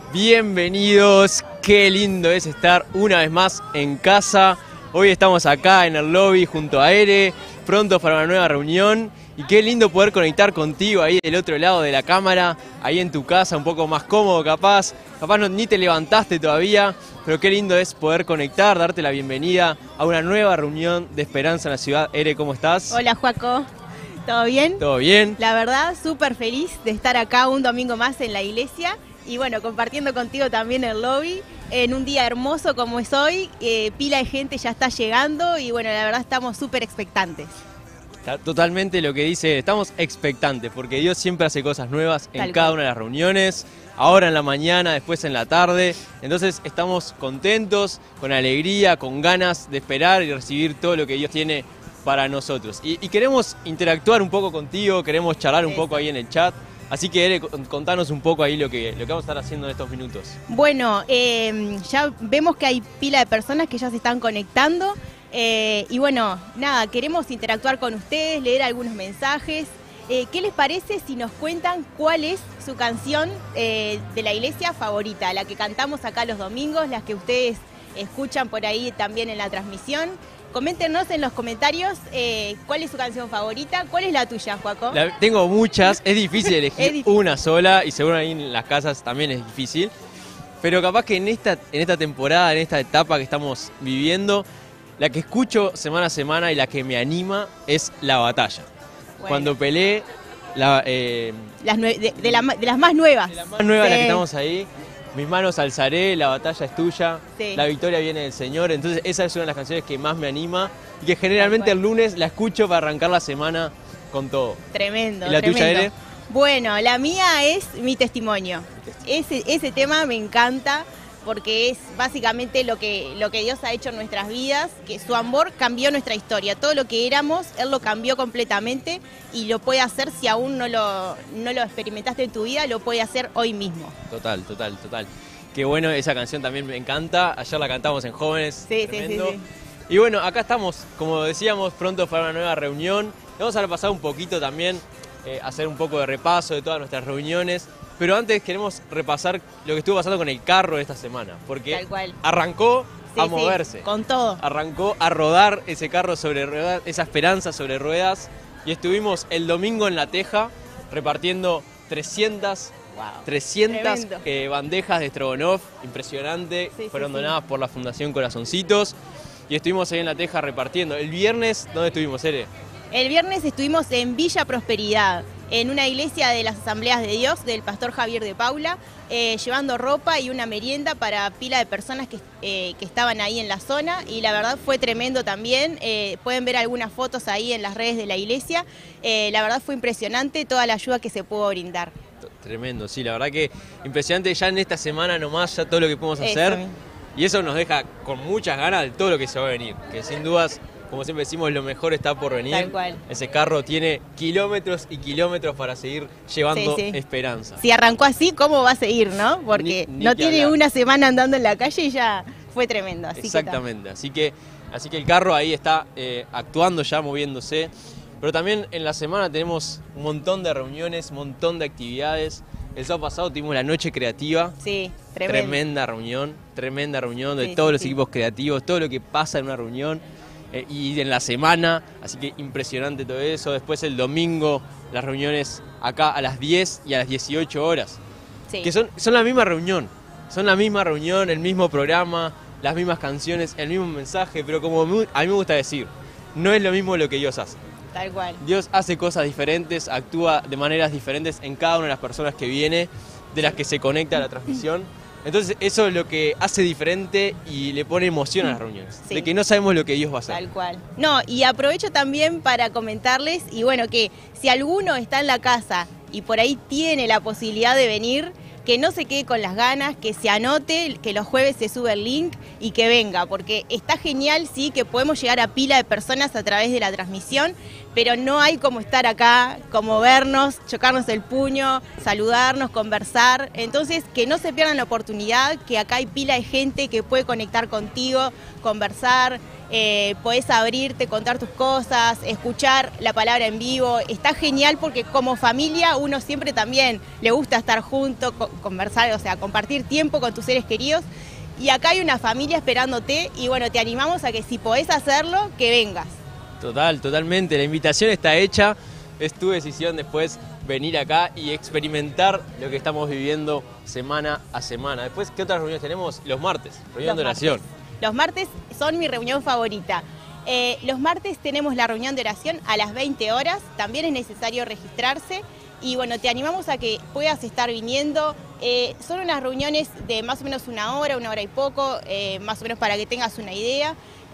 Bienvenidos, qué lindo es estar una vez más en casa. Hoy estamos acá en el lobby junto a Ere, pronto para una nueva reunión. Y qué lindo poder conectar contigo ahí del otro lado de la cámara, ahí en tu casa, un poco más cómodo capaz ni te levantaste todavía, pero qué lindo es poder conectar, darte la bienvenida a una nueva reunión de Esperanza en la ciudad. Ere, ¿cómo estás? Hola, Joaco. ¿Todo bien? ¿Todo bien? La verdad, súper feliz de estar acá un domingo más en la iglesia y bueno, compartiendo contigo también el lobby en un día hermoso como es hoy. Pila de gente ya está llegando y bueno, la verdad estamos súper expectantes. Totalmente lo que dice, estamos expectantes porque Dios siempre hace cosas nuevas en cada una de las reuniones, ahora en la mañana, después en la tarde, entonces estamos contentos, con alegría, con ganas de esperar y recibir todo lo que Dios tiene para nosotros. Y queremos interactuar un poco contigo, queremos charlar un poco ahí en el chat, así que Ere, contanos un poco ahí lo que vamos a estar haciendo en estos minutos. Bueno, ya vemos que hay pila de personas que ya se están conectando. Y bueno, nada, queremos interactuar con ustedes, leer algunos mensajes. ¿Qué les parece si nos cuentan cuál es su canción de la iglesia favorita? La que cantamos acá los domingos, las que ustedes escuchan por ahí también en la transmisión. Coméntenos en los comentarios cuál es su canción favorita. ¿Cuál es la tuya, Joaco? Tengo muchas, es difícil elegir una sola y seguro ahí en las casas también es difícil. Pero capaz que en esta temporada, en esta etapa que estamos viviendo, la que escucho semana a semana y la que me anima es La Batalla. Bueno. Cuando peleé, de las más nuevas. De las más nuevas, las que estamos ahí. Mis manos alzaré, la batalla es tuya, la victoria viene del Señor. Entonces esa es una de las canciones que más me anima y que generalmente el lunes la escucho para arrancar la semana con todo. Tremendo, ¿Y la tuya, Ere? Bueno, la mía es Mi Testimonio. Ese tema me encanta porque es básicamente lo que Dios ha hecho en nuestras vidas, que su amor cambió nuestra historia. Todo lo que éramos, Él lo cambió completamente y lo puede hacer si aún no lo experimentaste en tu vida, lo puede hacer hoy mismo. Total. Qué bueno, esa canción también me encanta. Ayer la cantamos en Jóvenes. Sí. Y bueno, acá estamos, como decíamos, pronto para una nueva reunión. Vamos a repasar un poquito también, hacer un poco de repaso de todas nuestras reuniones. Pero antes queremos repasar lo que estuvo pasando con el carro de esta semana, porque tal cual. Arrancó a moverse. Con todo. Arrancó a rodar ese carro sobre ruedas, esa esperanza sobre ruedas, y estuvimos el domingo en La Teja repartiendo 300 bandejas de Strogonoff, impresionante, fueron donadas por la Fundación Corazoncitos, y estuvimos ahí en La Teja repartiendo. El viernes, ¿dónde estuvimos, Ere? El viernes estuvimos en Villa Prosperidad, en una iglesia de las Asambleas de Dios, del pastor Javier de Paula, llevando ropa y una merienda para pila de personas que estaban ahí en la zona, y la verdad fue tremendo también. Pueden ver algunas fotos ahí en las redes de la iglesia. La verdad fue impresionante toda la ayuda que se pudo brindar. Tremendo, sí, la verdad que impresionante ya en esta semana nomás, ya todo lo que podemos hacer, y eso nos deja con muchas ganas de todo lo que se va a venir, que sin dudas, como siempre decimos, lo mejor está por venir. Tal cual. Ese carro tiene kilómetros y kilómetros para seguir llevando esperanza. Si arrancó así, ¿cómo va a seguir, no? Porque no tiene una semana andando en la calle y ya fue tremendo. Exactamente, así que el carro ahí está actuando ya, moviéndose. Pero también en la semana tenemos un montón de reuniones, un montón de actividades. El sábado pasado tuvimos la noche creativa. Sí, tremenda reunión de todos los equipos creativos, todo lo que pasa en una reunión. Y en la semana, así que impresionante todo eso. Después el domingo, las reuniones acá a las 10 y a las 18 horas. Que son la misma reunión. Son la misma reunión, el mismo programa, las mismas canciones, el mismo mensaje. Pero como a mí me gusta decir, no es lo mismo lo que Dios hace. Tal cual. Dios hace cosas diferentes, actúa de maneras diferentes en cada una de las personas que viene, de las que se conecta a la transmisión. Entonces eso es lo que hace diferente y le pone emoción a las reuniones, de que no sabemos lo que Dios va a hacer. Tal cual. No, y aprovecho también para comentarles, y bueno, que si alguno está en la casa y por ahí tiene la posibilidad de venir, que no se quede con las ganas, que se anote, que los jueves se sube el link y que venga, porque está genial, sí, que podemos llegar a pila de personas a través de la transmisión, pero no hay como estar acá, como vernos, chocarnos el puño, saludarnos, conversar. Entonces, que no se pierdan la oportunidad, que acá hay pila de gente que puede conectar contigo, conversar, podés abrirte, contar tus cosas, escuchar la palabra en vivo. Está genial porque como familia uno siempre también le gusta estar junto, conversar, o sea, compartir tiempo con tus seres queridos. Y acá hay una familia esperándote y bueno, te animamos a que si podés hacerlo, que vengas. Totalmente. La invitación está hecha. Es tu decisión después venir acá y experimentar lo que estamos viviendo semana a semana. Después, ¿qué otras reuniones tenemos? Los martes, reunión de oración. Los martes son mi reunión favorita. Los martes tenemos la reunión de oración a las 20 horas. También es necesario registrarse. Y bueno, te animamos a que puedas estar viniendo. Son unas reuniones de más o menos una hora y poco, más o menos para que tengas una idea.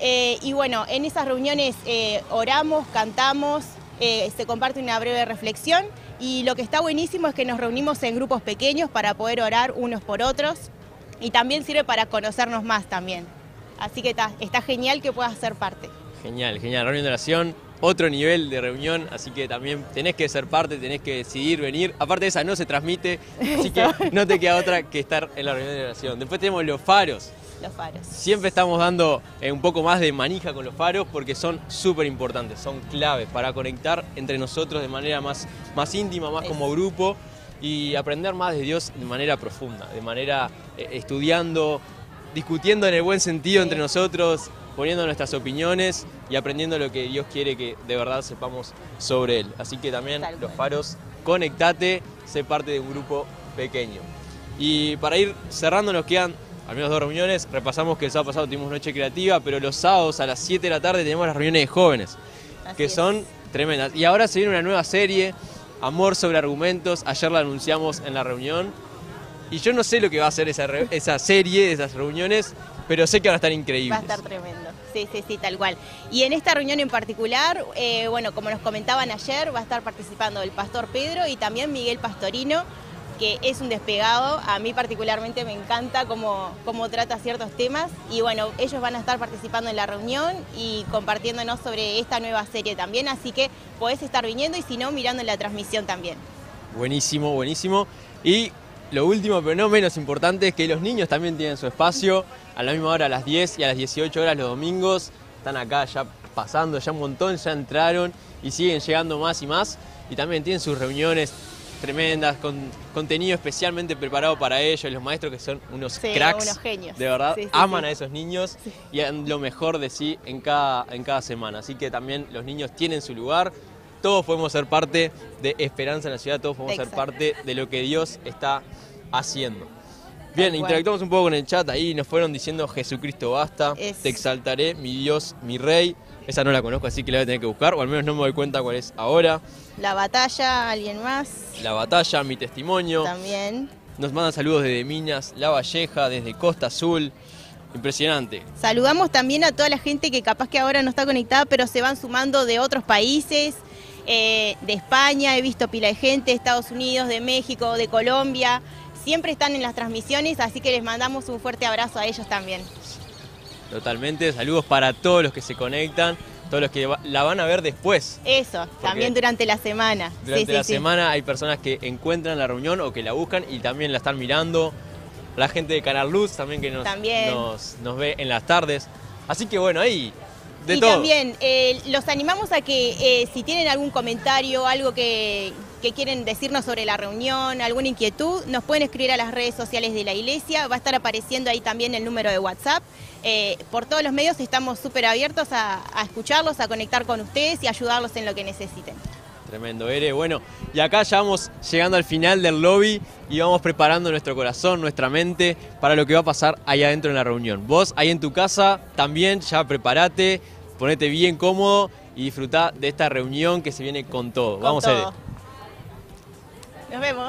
Y bueno, en esas reuniones oramos, cantamos, se comparte una breve reflexión y lo que está buenísimo es que nos reunimos en grupos pequeños para poder orar unos por otros y también sirve para conocernos más también. Así que está genial que puedas ser parte. Genial, reunión de oración, otro nivel de reunión, así que también tenés que ser parte, tenés que decidir venir. Aparte de esa no se transmite, así que no te queda otra que estar en la reunión de oración. Después tenemos los faros. Los faros. Siempre estamos dando un poco más de manija con los faros porque son súper importantes, son claves para conectar entre nosotros de manera más íntima, más como grupo y aprender más de Dios de manera profunda, de manera estudiando, discutiendo en el buen sentido entre nosotros, poniendo nuestras opiniones y aprendiendo lo que Dios quiere que de verdad sepamos sobre Él. Así que también los faros, conectate, sé parte de un grupo pequeño. Y para ir cerrando nos quedan al menos 2 reuniones. Repasamos que el sábado pasado tuvimos noche creativa, pero los sábados a las 7 de la tarde tenemos las reuniones de jóvenes, que son tremendas. Y ahora se viene una nueva serie, Amor sobre Argumentos. Ayer la anunciamos en la reunión. Y yo no sé lo que va a hacer esa serie, esas reuniones, pero sé que van a estar increíbles. Va a estar tremendo, sí, tal cual. Y en esta reunión en particular, bueno, como nos comentaban ayer, va a estar participando el pastor Pedro y también Miguel Pastorino, que es un despegado. A mí particularmente me encanta cómo trata ciertos temas y bueno, ellos van a estar participando en la reunión y compartiéndonos sobre esta nueva serie también, así que podés estar viniendo y si no, mirando en la transmisión también. Buenísimo. Y lo último, pero no menos importante, es que los niños también tienen su espacio a la misma hora, a las 10 y a las 18 horas los domingos. Están acá ya pasando, ya un montón, ya entraron y siguen llegando más y más. Y también tienen sus reuniones tremendas, con contenido especialmente preparado para ellos, los maestros que son unos cracks, unos genios. De verdad, aman a esos niños y dan lo mejor de sí en cada semana. Así que también los niños tienen su lugar, todos podemos ser parte de Esperanza en la Ciudad, todos podemos ser parte de lo que Dios está haciendo. Bien, interactuamos un poco con el chat, ahí nos fueron diciendo Jesucristo basta, te exaltaré, mi Dios, mi Rey. Esa no la conozco, así que la voy a tener que buscar, o al menos no me doy cuenta cuál es ahora. La batalla, ¿alguien más? La batalla, mi testimonio. También. Nos mandan saludos desde Minas, La Valleja, desde Costa Azul. Impresionante. Saludamos también a toda la gente que capaz que ahora no está conectada, pero se van sumando de otros países, de España, he visto pila de gente, de Estados Unidos, de México, de Colombia. Siempre están en las transmisiones, así que les mandamos un fuerte abrazo a ellos también. Totalmente, saludos para todos los que se conectan, todos los que la van a ver después. Eso, también durante la semana. Durante la semana hay personas que encuentran la reunión o que la buscan y también la están mirando. La gente de Canal Luz también que nos ve en las tardes. Así que bueno, ahí de todo. Y también los animamos a que si tienen algún comentario, algo que quieren decirnos sobre la reunión, alguna inquietud, nos pueden escribir a las redes sociales de la iglesia. Va a estar apareciendo ahí también el número de WhatsApp. Por todos los medios estamos súper abiertos a escucharlos, a conectar con ustedes y ayudarlos en lo que necesiten. Tremendo, Ere. Bueno, y acá ya vamos llegando al final del lobby y vamos preparando nuestro corazón, nuestra mente para lo que va a pasar ahí adentro en la reunión. Vos ahí en tu casa también ya preparate, ponete bien cómodo y disfrutá de esta reunión que se viene con todo. Vamos, Ere. Nos vemos.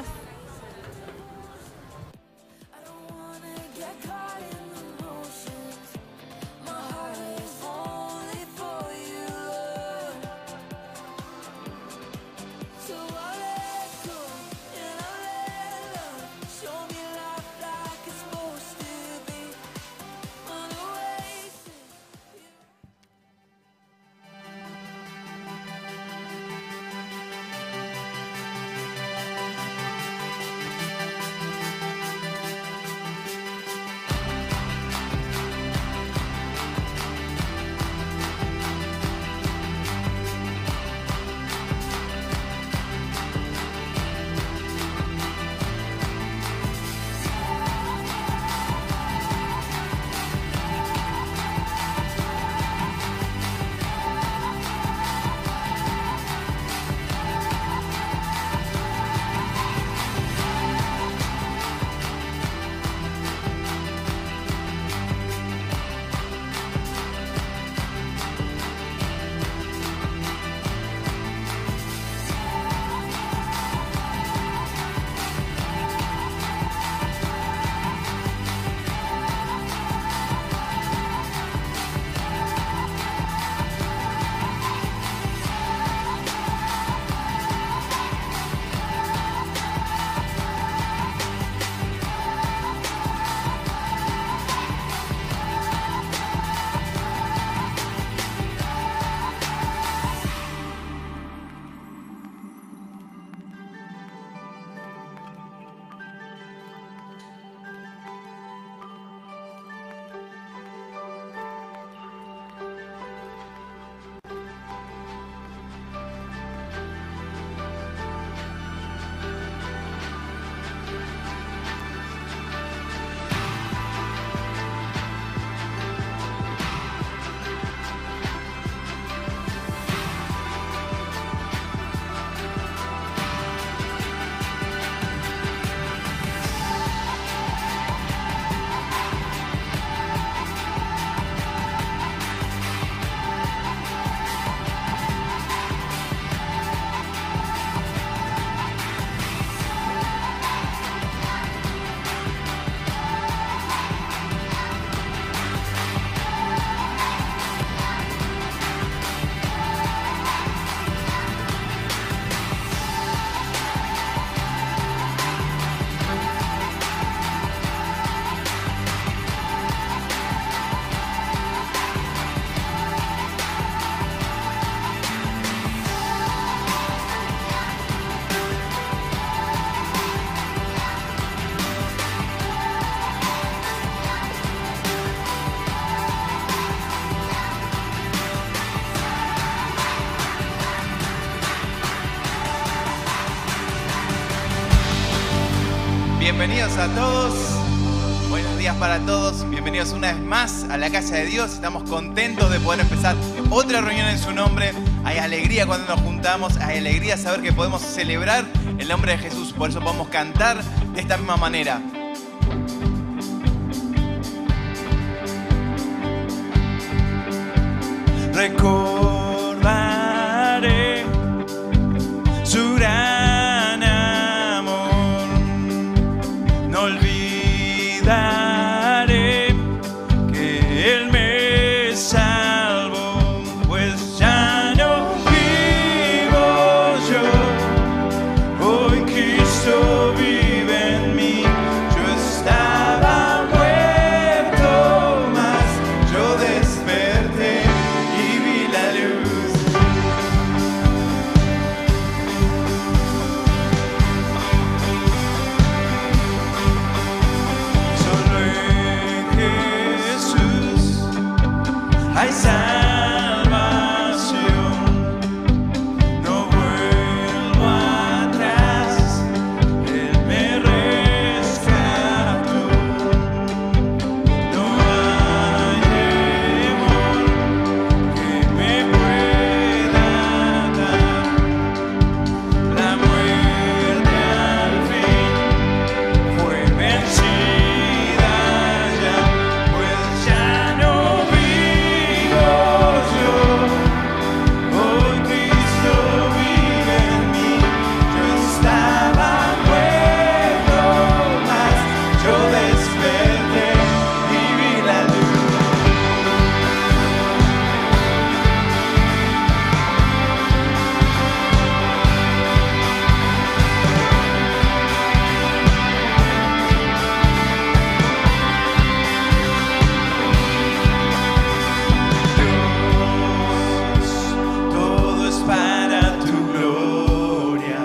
Bienvenidos a todos, buenos días para todos, bienvenidos una vez más a la casa de Dios. Estamos contentos de poder empezar otra reunión en su nombre. Hay alegría cuando nos juntamos, hay alegría saber que podemos celebrar el nombre de Jesús. Por eso podemos cantar de esta misma manera. Recordaré su gran amor, no olvidaré que Él me salvó, pues ya no vivo yo, hoy Cristo vive en mí. Yo estaba muerto, mas yo desperté y vi la luz. Solo en Jesús hay salvación. No vuelvo atrás, Él me rescató. No hay temor que me pueda dar. La muerte al fin fue vencida ya, pues ya no vivo yo, hoy Cristo vive en mí. Yo estaba muerto, mas yo desperté y vi la luz. Dios, todo es para tu gloria.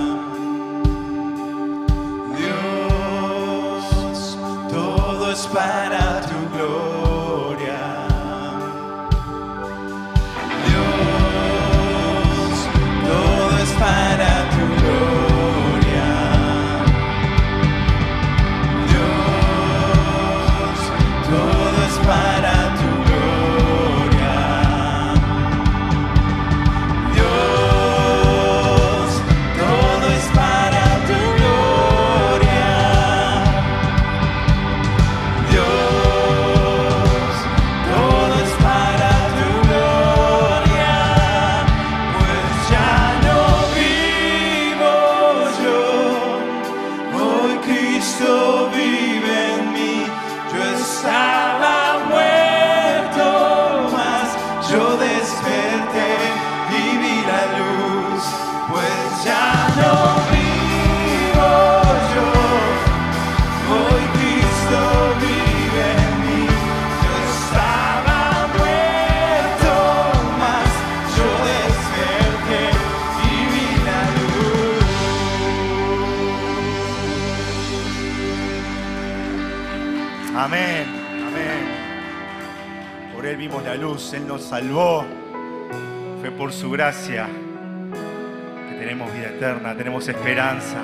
Dios, todo es para tu gloria. Dios, todo es para tu gloria. Dios, todo es para tu gloria. Dios, todo es para tu gloria. Dios, todo es para tu gloria. Pues ya no vivo yo, hoy Cristo vive en mí. Yo estaba muerto, mas yo desperté y vi la luz. Pues ya no vivo yo, hoy Cristo vive en mí. Yo estaba muerto, mas yo desperté y vi la luz. Amén, amén. Por Él vimos la luz, Él nos salvó. Fue por su gracia que tenemos vida eterna, tenemos esperanza.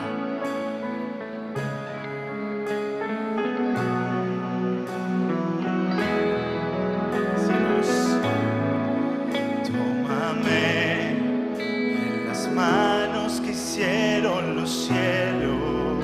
Decimos, tómame en las manos que hicieron los cielos.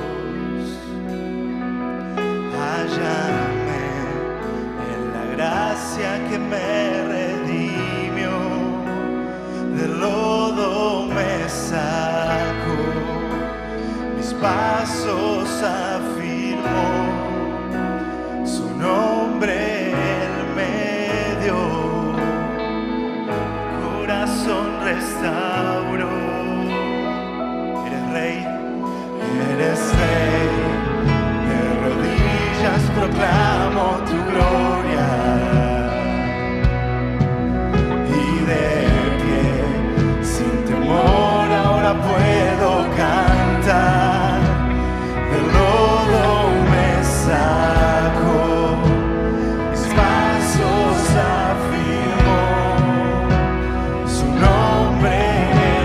Hállame en la gracia que me redimió, del lodo me sacó, mis pasos afirmó, su nombre Él me dio, corazón restauró. Eres rey, eres rey. De rodillas proclamo tu gloria y de pie, sin temor, ahora puedo cantar. Del lodo me saco, mis pasos afirmó, su nombre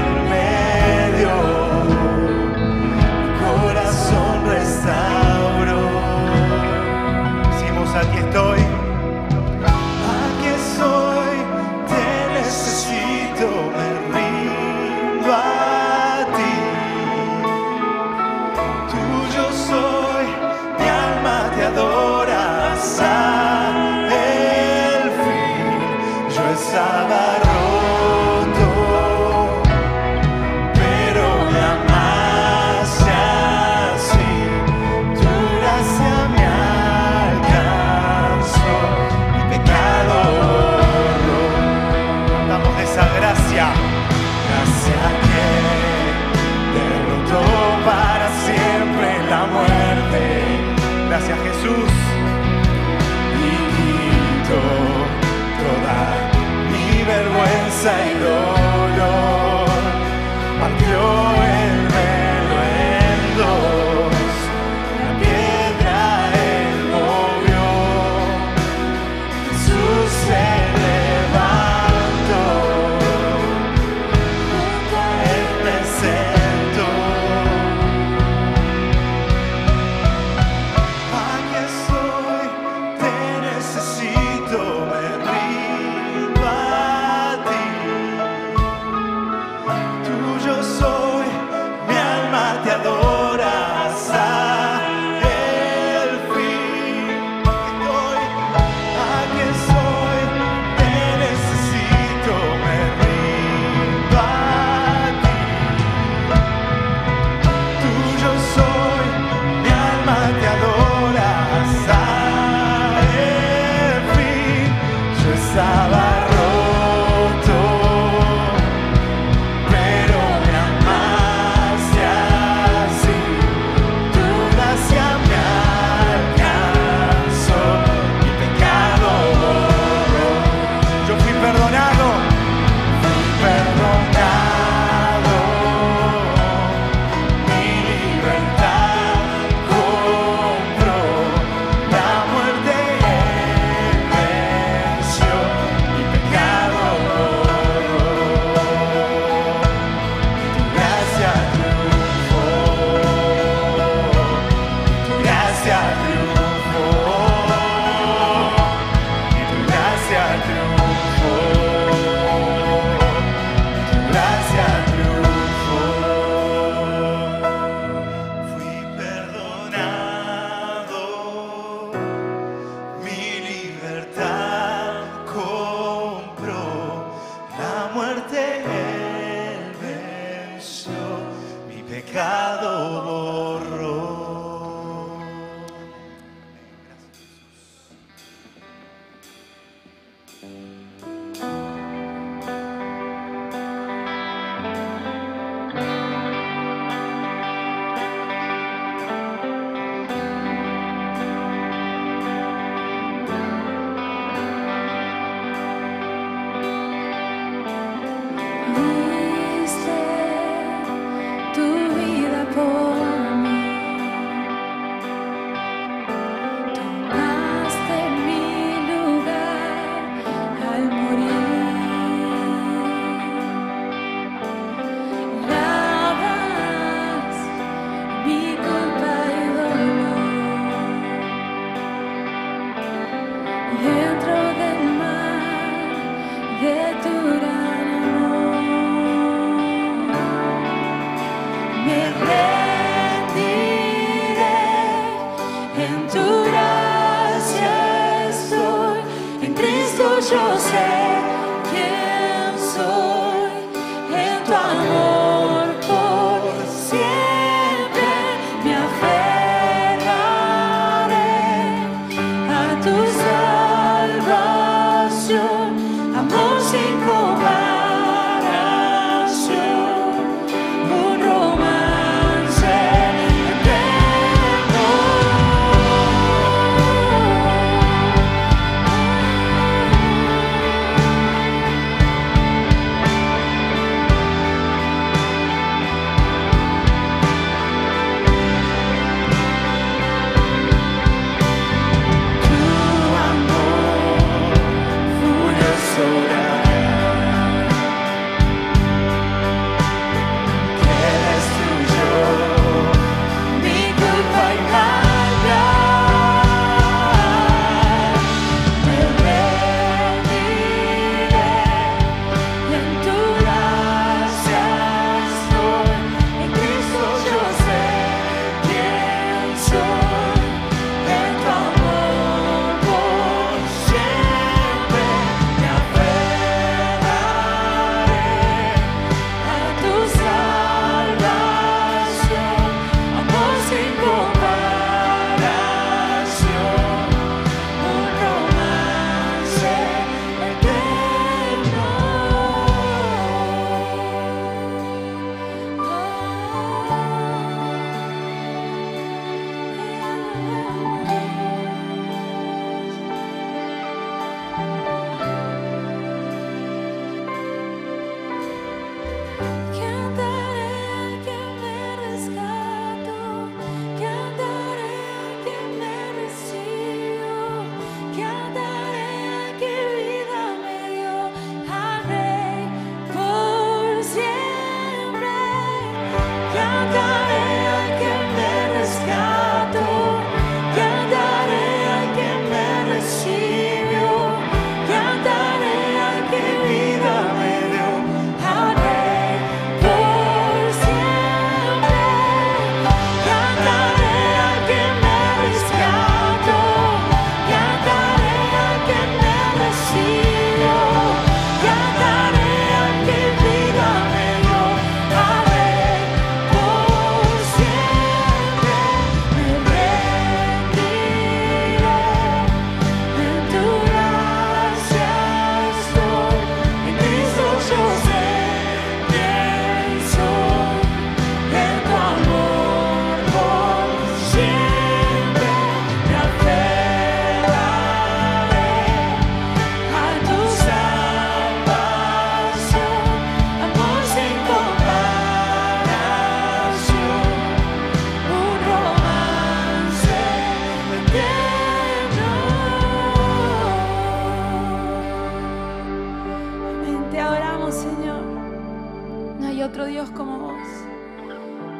Sin comparación, un romance.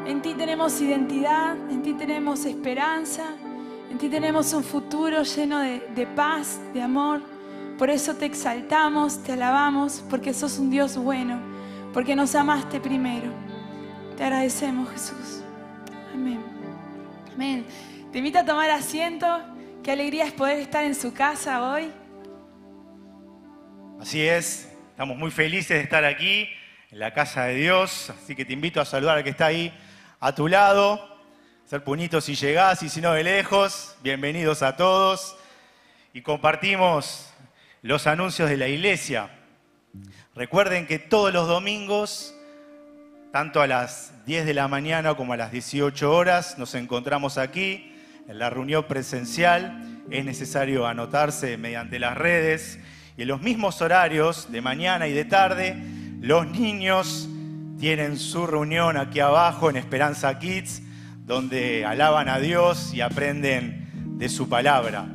En ti tenemos identidad, en ti tenemos esperanza, en ti tenemos un futuro lleno de paz, de amor. Por eso te exaltamos, te alabamos, porque sos un Dios bueno, porque nos amaste primero. Te agradecemos, Jesús. Amén. Amén. Te invito a tomar asiento. Qué alegría es poder estar en su casa hoy. Así es, estamos muy felices de estar aquí en la casa de Dios, así que te invito a saludar al que está ahí a tu lado, hacer puñitos si llegás y si no de lejos. Bienvenidos a todos y compartimos los anuncios de la iglesia. Recuerden que todos los domingos, tanto a las 10 de la mañana como a las 18 horas, nos encontramos aquí en la reunión presencial. Es necesario anotarse mediante las redes. Y en los mismos horarios de mañana y de tarde, los niños tienen su reunión aquí abajo en Esperanza Kids, donde alaban a Dios y aprenden de su palabra.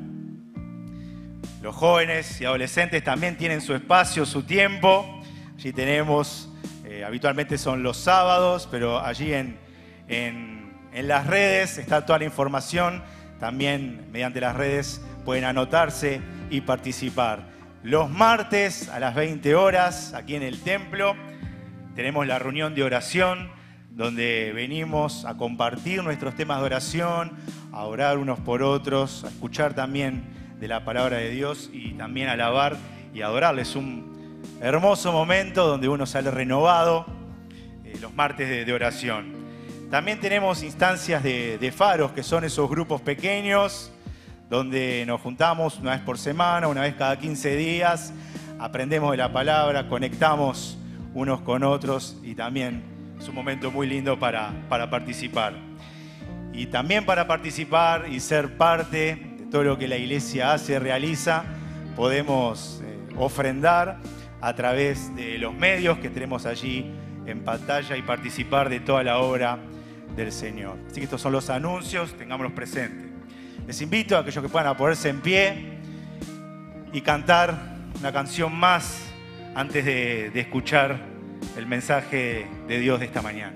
Los jóvenes y adolescentes también tienen su espacio, su tiempo. Allí tenemos, habitualmente son los sábados, pero allí en las redes está toda la información. También mediante las redes pueden anotarse y participar. Los martes a las 20 horas, aquí en el templo, tenemos la reunión de oración, donde venimos a compartir nuestros temas de oración, a orar unos por otros, a escuchar también de la palabra de Dios y también a alabar y adorarles. Un hermoso momento donde uno sale renovado, los martes de oración. También tenemos instancias de faros, que son esos grupos pequeños, donde nos juntamos una vez por semana, una vez cada 15 días, aprendemos de la palabra, conectamos unos con otros y también es un momento muy lindo para participar. Y también para participar y ser parte de todo lo que la iglesia hace, realiza, podemos ofrendar a través de los medios que tenemos allí en pantalla y participar de toda la obra del Señor. Así que estos son los anuncios, tengámoslos presentes. Les invito a aquellos que puedan a ponerse en pie y cantar una canción más antes de escuchar el mensaje de Dios de esta mañana.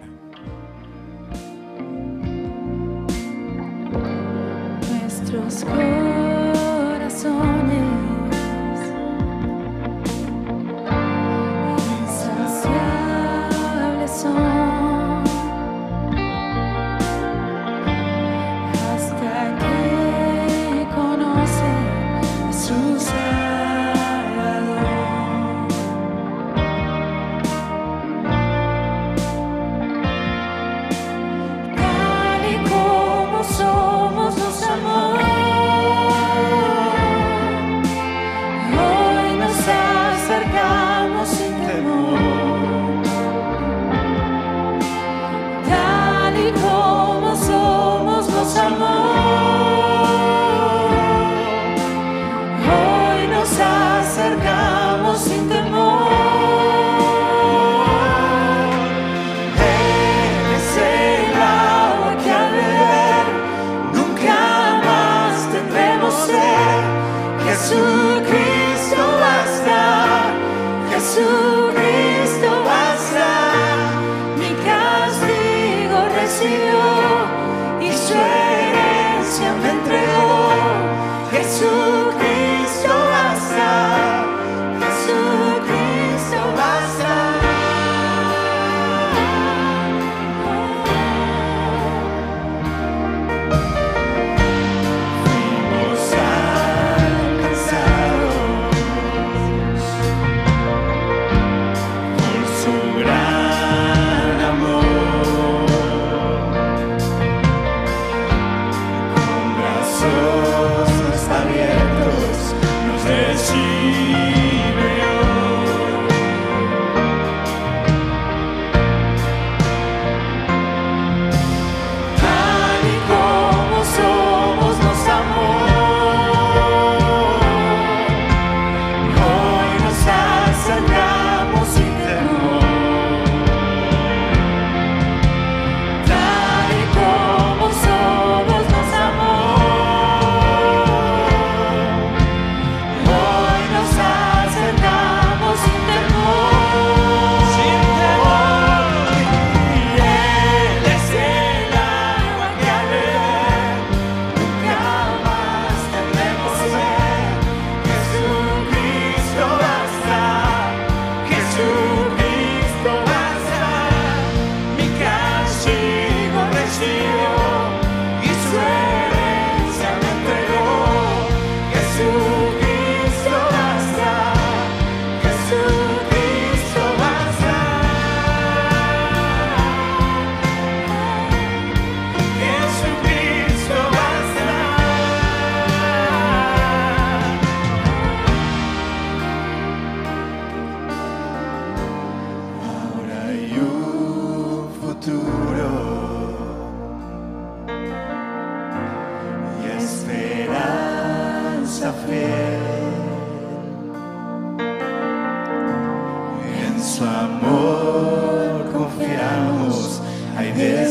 Nuestros corazones insaciables son.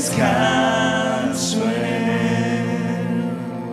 descanso en Él.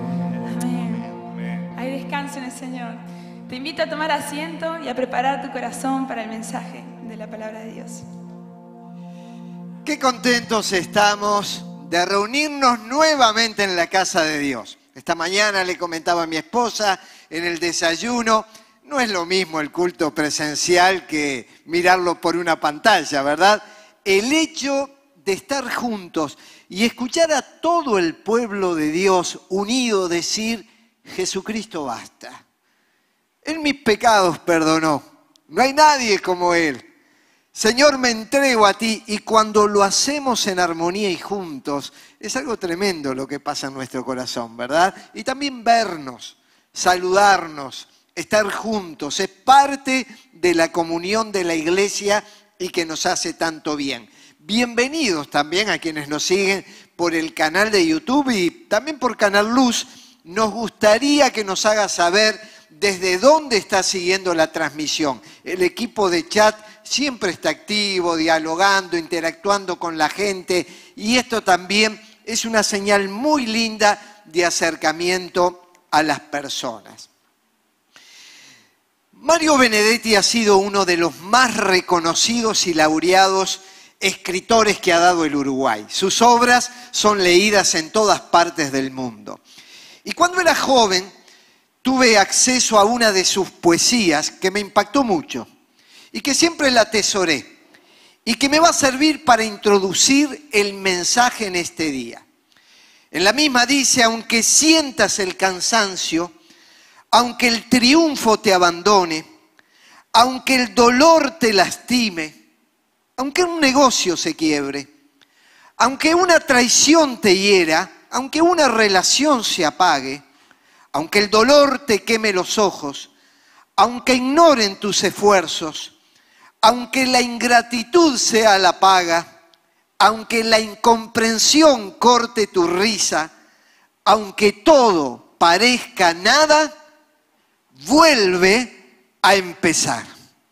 Amén. Hay descanso en el Señor. Te invito a tomar asiento y a preparar tu corazón para el mensaje de la palabra de Dios. Qué contentos estamos de reunirnos nuevamente en la casa de Dios. Esta mañana le comentaba a mi esposa en el desayuno, no es lo mismo el culto presencial que mirarlo por una pantalla, ¿verdad? El hecho de estar juntos y escuchar a todo el pueblo de Dios unido decir, Jesucristo basta. Él mis pecados perdonó, no hay nadie como Él. Señor, me entrego a ti, y cuando lo hacemos en armonía y juntos, es algo tremendo lo que pasa en nuestro corazón, ¿verdad? Y también vernos, saludarnos, estar juntos, es parte de la comunión de la iglesia y que nos hace tanto bien. Bienvenidos también a quienes nos siguen por el canal de YouTube y también por Canal Luz. Nos gustaría que nos haga saber desde dónde está siguiendo la transmisión. El equipo de chat siempre está activo, dialogando, interactuando con la gente, y esto también es una señal muy linda de acercamiento a las personas. Mario Benedetti ha sido uno de los más reconocidos y laureados escritores que ha dado el Uruguay. Sus obras son leídas en todas partes del mundo. Y cuando era joven, tuve acceso a una de sus poesías que me impactó mucho y que siempre la atesoré y que me va a servir para introducir el mensaje en este día. En la misma dice, aunque sientas el cansancio, aunque el triunfo te abandone, aunque el dolor te lastime, aunque un negocio se quiebre, aunque una traición te hiera, aunque una relación se apague, aunque el dolor te queme los ojos, aunque ignoren tus esfuerzos, aunque la ingratitud sea la paga, aunque la incomprensión corte tu risa, aunque todo parezca nada, vuelve a empezar.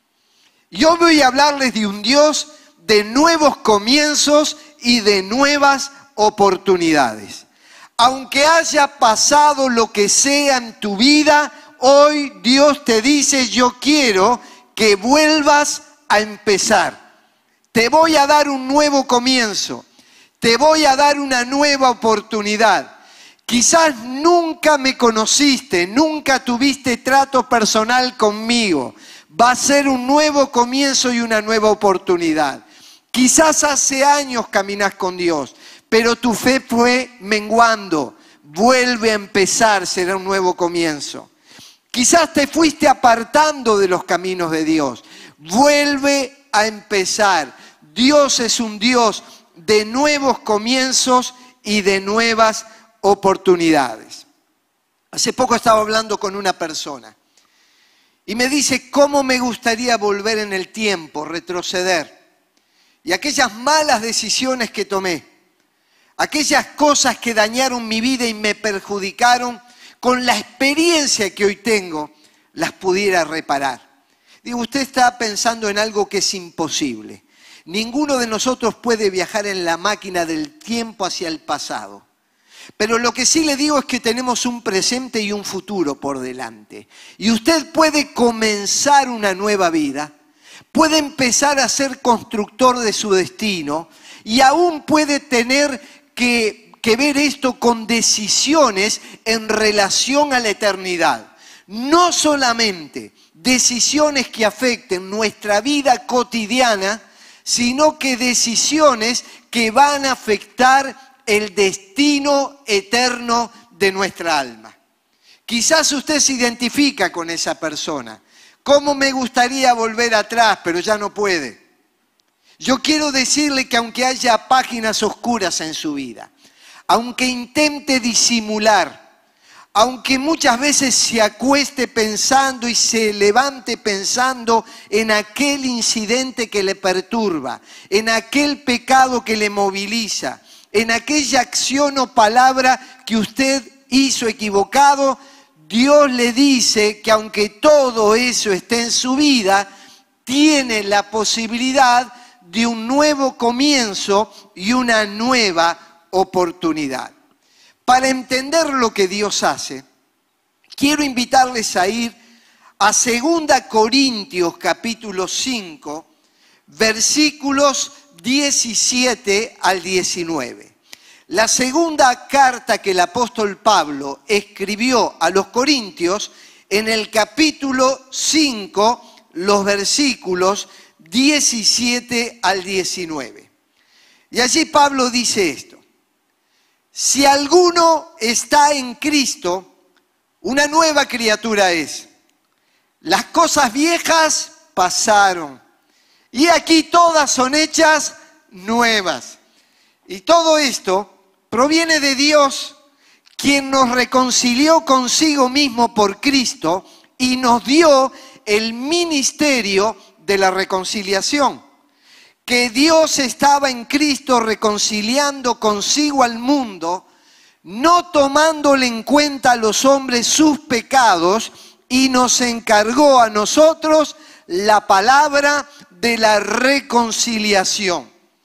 Yo voy a hablarles de un Dios de nuevos comienzos y de nuevas oportunidades. Aunque haya pasado lo que sea en tu vida, hoy Dios te dice, yo quiero que vuelvas a empezar. Te voy a dar un nuevo comienzo. Te voy a dar una nueva oportunidad. Quizás nunca me conociste, nunca tuviste trato personal conmigo. Va a ser un nuevo comienzo y una nueva oportunidad. Quizás hace años caminas con Dios, pero tu fe fue menguando. Vuelve a empezar, será un nuevo comienzo. Quizás te fuiste apartando de los caminos de Dios. Vuelve a empezar. Dios es un Dios de nuevos comienzos y de nuevas oportunidades. Hace poco estaba hablando con una persona y me dice, ¿cómo me gustaría volver en el tiempo, retroceder? Y aquellas malas decisiones que tomé, aquellas cosas que dañaron mi vida y me perjudicaron, con la experiencia que hoy tengo, las pudiera reparar. Digo, usted está pensando en algo que es imposible. Ninguno de nosotros puede viajar en la máquina del tiempo hacia el pasado. Pero lo que sí le digo es que tenemos un presente y un futuro por delante. Y usted puede comenzar una nueva vida, puede empezar a ser constructor de su destino y aún puede tener que ver esto con decisiones en relación a la eternidad. No solamente decisiones que afecten nuestra vida cotidiana, sino que decisiones que van a afectar el destino eterno de nuestra alma. Quizás usted se identifica con esa persona. ¿Cómo me gustaría volver atrás? Pero ya no puede. Yo quiero decirle que aunque haya páginas oscuras en su vida, aunque intente disimular, aunque muchas veces se acueste pensando y se levante pensando en aquel incidente que le perturba, en aquel pecado que le moviliza, en aquella acción o palabra que usted hizo equivocado, Dios le dice que aunque todo eso esté en su vida, tiene la posibilidad de un nuevo comienzo y una nueva oportunidad. Para entender lo que Dios hace, quiero invitarles a ir a 2 Corintios capítulo 5, versículos 17 al 19. La segunda carta que el apóstol Pablo escribió a los Corintios, en el capítulo 5, los versículos 17 al 19. Y allí Pablo dice esto: si alguno está en Cristo, una nueva criatura es. Las cosas viejas pasaron, y aquí todas son hechas nuevas. Y todo esto proviene de Dios, quien nos reconcilió consigo mismo por Cristo y nos dio el ministerio de la reconciliación. Que Dios estaba en Cristo reconciliando consigo al mundo, no tomándole en cuenta a los hombres sus pecados, y nos encargó a nosotros la palabra de la reconciliación.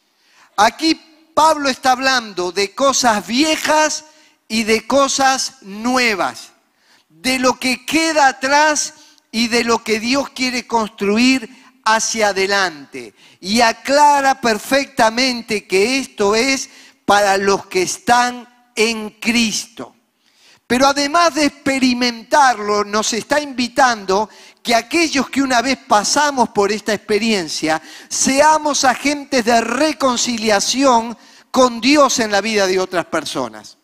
Aquí Pablo está hablando de cosas viejas y de cosas nuevas, de lo que queda atrás y de lo que Dios quiere construir hacia adelante. Y aclara perfectamente que esto es para los que están en Cristo. Pero además de experimentarlo, nos está invitando que aquellos que una vez pasamos por esta experiencia, seamos agentes de reconciliación con Dios en la vida de otras personas.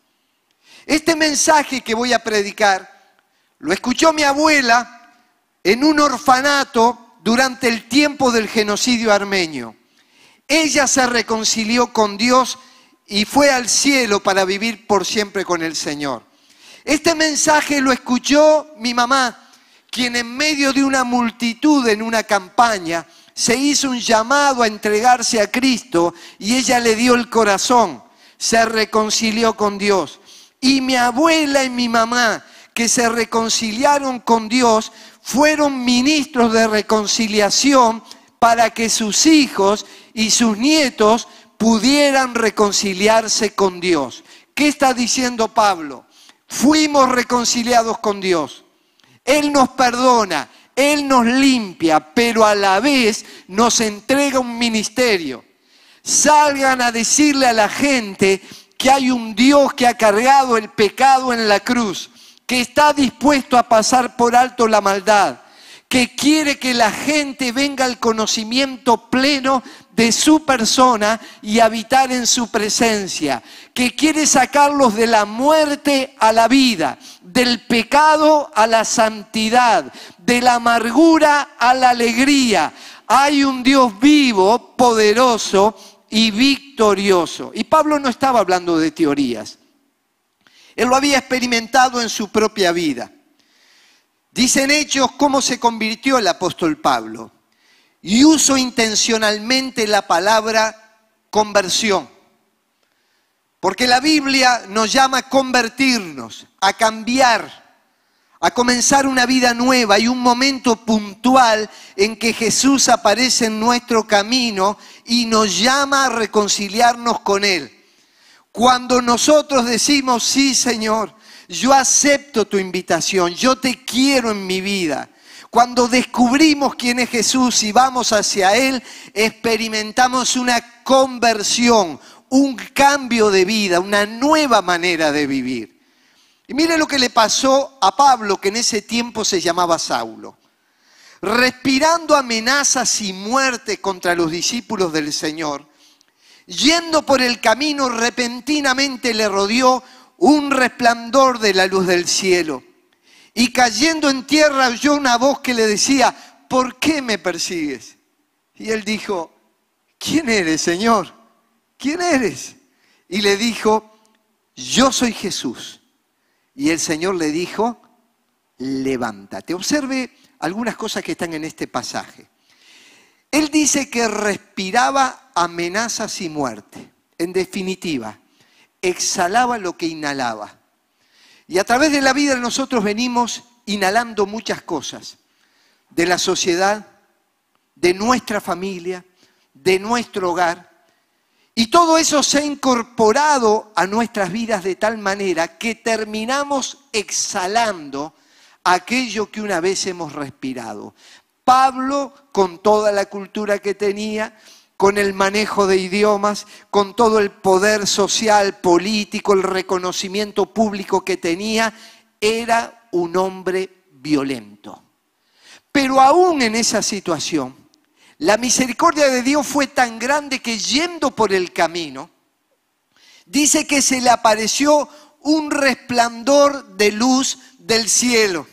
Este mensaje que voy a predicar, lo escuchó mi abuela en un orfanato durante el tiempo del genocidio armenio. Ella se reconcilió con Dios y fue al cielo para vivir por siempre con el Señor. Este mensaje lo escuchó mi mamá, quien en medio de una multitud en una campaña se hizo un llamado a entregarse a Cristo y ella le dio el corazón, se reconcilió con Dios. Y mi abuela y mi mamá, que se reconciliaron con Dios, fueron ministros de reconciliación para que sus hijos y sus nietos pudieran reconciliarse con Dios. ¿Qué está diciendo Pablo? Fuimos reconciliados con Dios. Él nos perdona, Él nos limpia, pero a la vez nos entrega un ministerio. Salgan a decirle a la gente que hay un Dios que ha cargado el pecado en la cruz, que está dispuesto a pasar por alto la maldad, que quiere que la gente venga al conocimiento pleno de su persona y habitar en su presencia, que quiere sacarlos de la muerte a la vida, del pecado a la santidad, de la amargura a la alegría. Hay un Dios vivo, poderoso y victorioso. Y Pablo no estaba hablando de teorías. Él lo había experimentado en su propia vida. Dice en Hechos cómo se convirtió el apóstol Pablo. Y uso intencionalmente la palabra conversión. Porque la Biblia nos llama a convertirnos, a cambiar, a comenzar una vida nueva. Hay un momento puntual en que Jesús aparece en nuestro camino y nos llama a reconciliarnos con Él. Cuando nosotros decimos, sí Señor, yo acepto tu invitación, yo te quiero en mi vida. Cuando descubrimos quién es Jesús y vamos hacia Él, experimentamos una conversión, un cambio de vida, una nueva manera de vivir. Y mire lo que le pasó a Pablo, que en ese tiempo se llamaba Saulo. Respirando amenazas y muerte contra los discípulos del Señor, yendo por el camino, repentinamente le rodeó un resplandor de la luz del cielo. Y cayendo en tierra oyó una voz que le decía, ¿por qué me persigues? Y él dijo, ¿quién eres, Señor? ¿Quién eres? Y le dijo, yo soy Jesús. Y el Señor le dijo, levántate. Observe algunas cosas que están en este pasaje. Él dice que respiraba amenazas y muerte. En definitiva, exhalaba lo que inhalaba. Y a través de la vida nosotros venimos inhalando muchas cosas. De la sociedad, de nuestra familia, de nuestro hogar. Y todo eso se ha incorporado a nuestras vidas de tal manera que terminamos exhalando aquello que una vez hemos respirado. Pablo, con toda la cultura que tenía, con el manejo de idiomas, con todo el poder social, político, el reconocimiento público que tenía, era un hombre violento. Pero aún en esa situación, la misericordia de Dios fue tan grande que yendo por el camino, dice que se le apareció un resplandor de luz del cielo.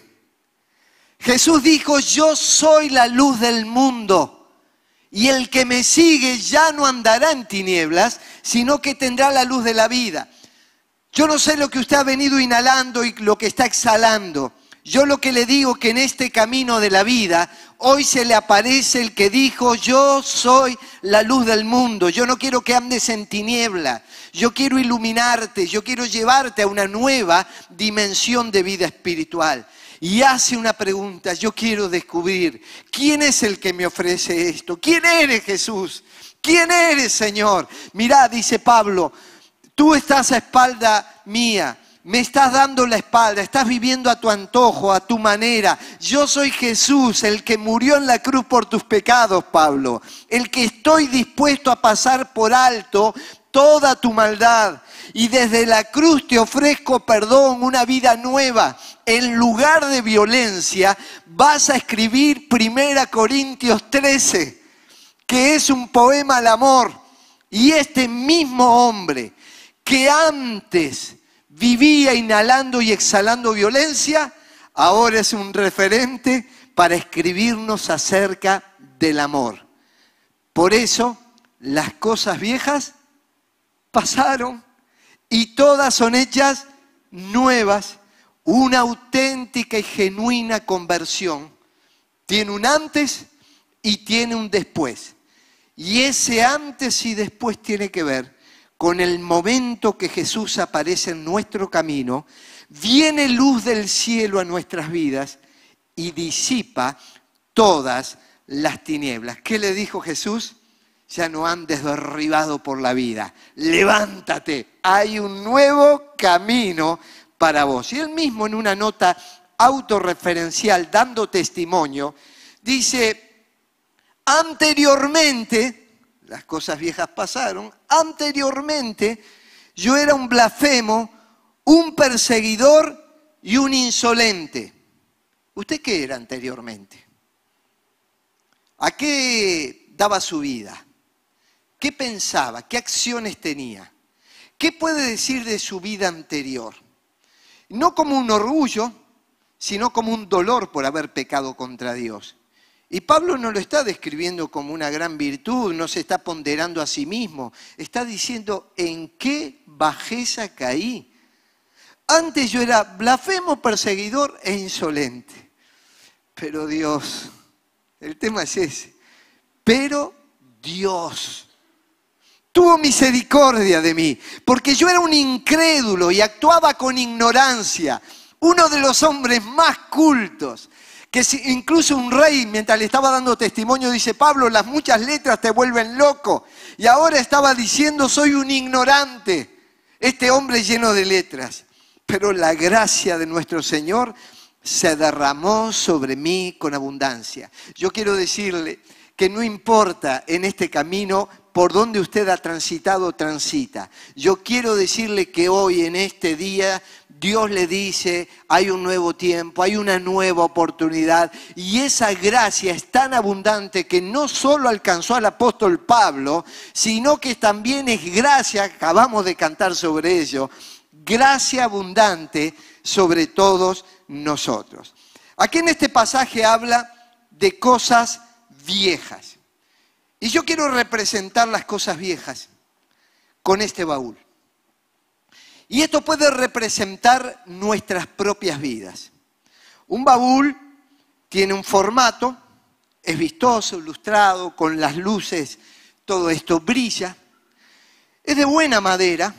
Jesús dijo, yo soy la luz del mundo y el que me sigue ya no andará en tinieblas, sino que tendrá la luz de la vida. Yo no sé lo que usted ha venido inhalando y lo que está exhalando. Yo lo que le digo que en este camino de la vida, hoy se le aparece el que dijo, yo soy la luz del mundo, yo no quiero que andes en tiniebla, yo quiero iluminarte, yo quiero llevarte a una nueva dimensión de vida espiritual. Y hace una pregunta, yo quiero descubrir, ¿quién es el que me ofrece esto? ¿Quién eres, Jesús? ¿Quién eres, Señor? Mirá, dice Pablo, tú estás a espalda mía. Me estás dando la espalda, estás viviendo a tu antojo, a tu manera. Yo soy Jesús, el que murió en la cruz por tus pecados, Pablo. El que estoy dispuesto a pasar por alto toda tu maldad. Y desde la cruz te ofrezco perdón, una vida nueva. En lugar de violencia, vas a escribir 1 Corintios 13, que es un poema al amor. Y este mismo hombre que antes vivía inhalando y exhalando violencia, ahora es un referente para escribirnos acerca del amor. Por eso, las cosas viejas pasaron y todas son hechas nuevas. Una auténtica y genuina conversión tiene un antes y tiene un después. Y ese antes y después tiene que ver con el momento que Jesús aparece en nuestro camino, viene luz del cielo a nuestras vidas y disipa todas las tinieblas. ¿Qué le dijo Jesús? Ya no andes derribado por la vida, levántate, hay un nuevo camino para vos. Y él mismo en una nota autorreferencial, dando testimonio, dice, anteriormente, las cosas viejas pasaron, anteriormente yo era un blasfemo, un perseguidor y un insolente. ¿Usted qué era anteriormente? ¿A qué daba su vida? ¿Qué pensaba? ¿Qué acciones tenía? ¿Qué puede decir de su vida anterior? No como un orgullo, sino como un dolor por haber pecado contra Dios. Y Pablo no lo está describiendo como una gran virtud, no se está ponderando a sí mismo. Está diciendo, ¿en qué bajeza caí? Antes yo era blasfemo, perseguidor e insolente. Pero Dios, el tema es ese. Pero Dios tuvo misericordia de mí, porque yo era un incrédulo y actuaba con ignorancia. Uno de los hombres más cultos, que incluso un rey, mientras le estaba dando testimonio, dice, Pablo, las muchas letras te vuelven loco. Y ahora estaba diciendo, soy un ignorante, este hombre lleno de letras. Pero la gracia de nuestro Señor se derramó sobre mí con abundancia. Yo quiero decirle que no importa en este camino por donde usted ha transitado o transita. Yo quiero decirle que hoy, en este día, Dios le dice, hay un nuevo tiempo, hay una nueva oportunidad. Y esa gracia es tan abundante que no solo alcanzó al apóstol Pablo, sino que también es gracia, acabamos de cantar sobre ello, gracia abundante sobre todos nosotros. Aquí en este pasaje habla de cosas viejas. Y yo quiero representar las cosas viejas con este baúl. Y esto puede representar nuestras propias vidas. Un baúl tiene un formato, es vistoso, ilustrado, con las luces, todo esto brilla. Es de buena madera,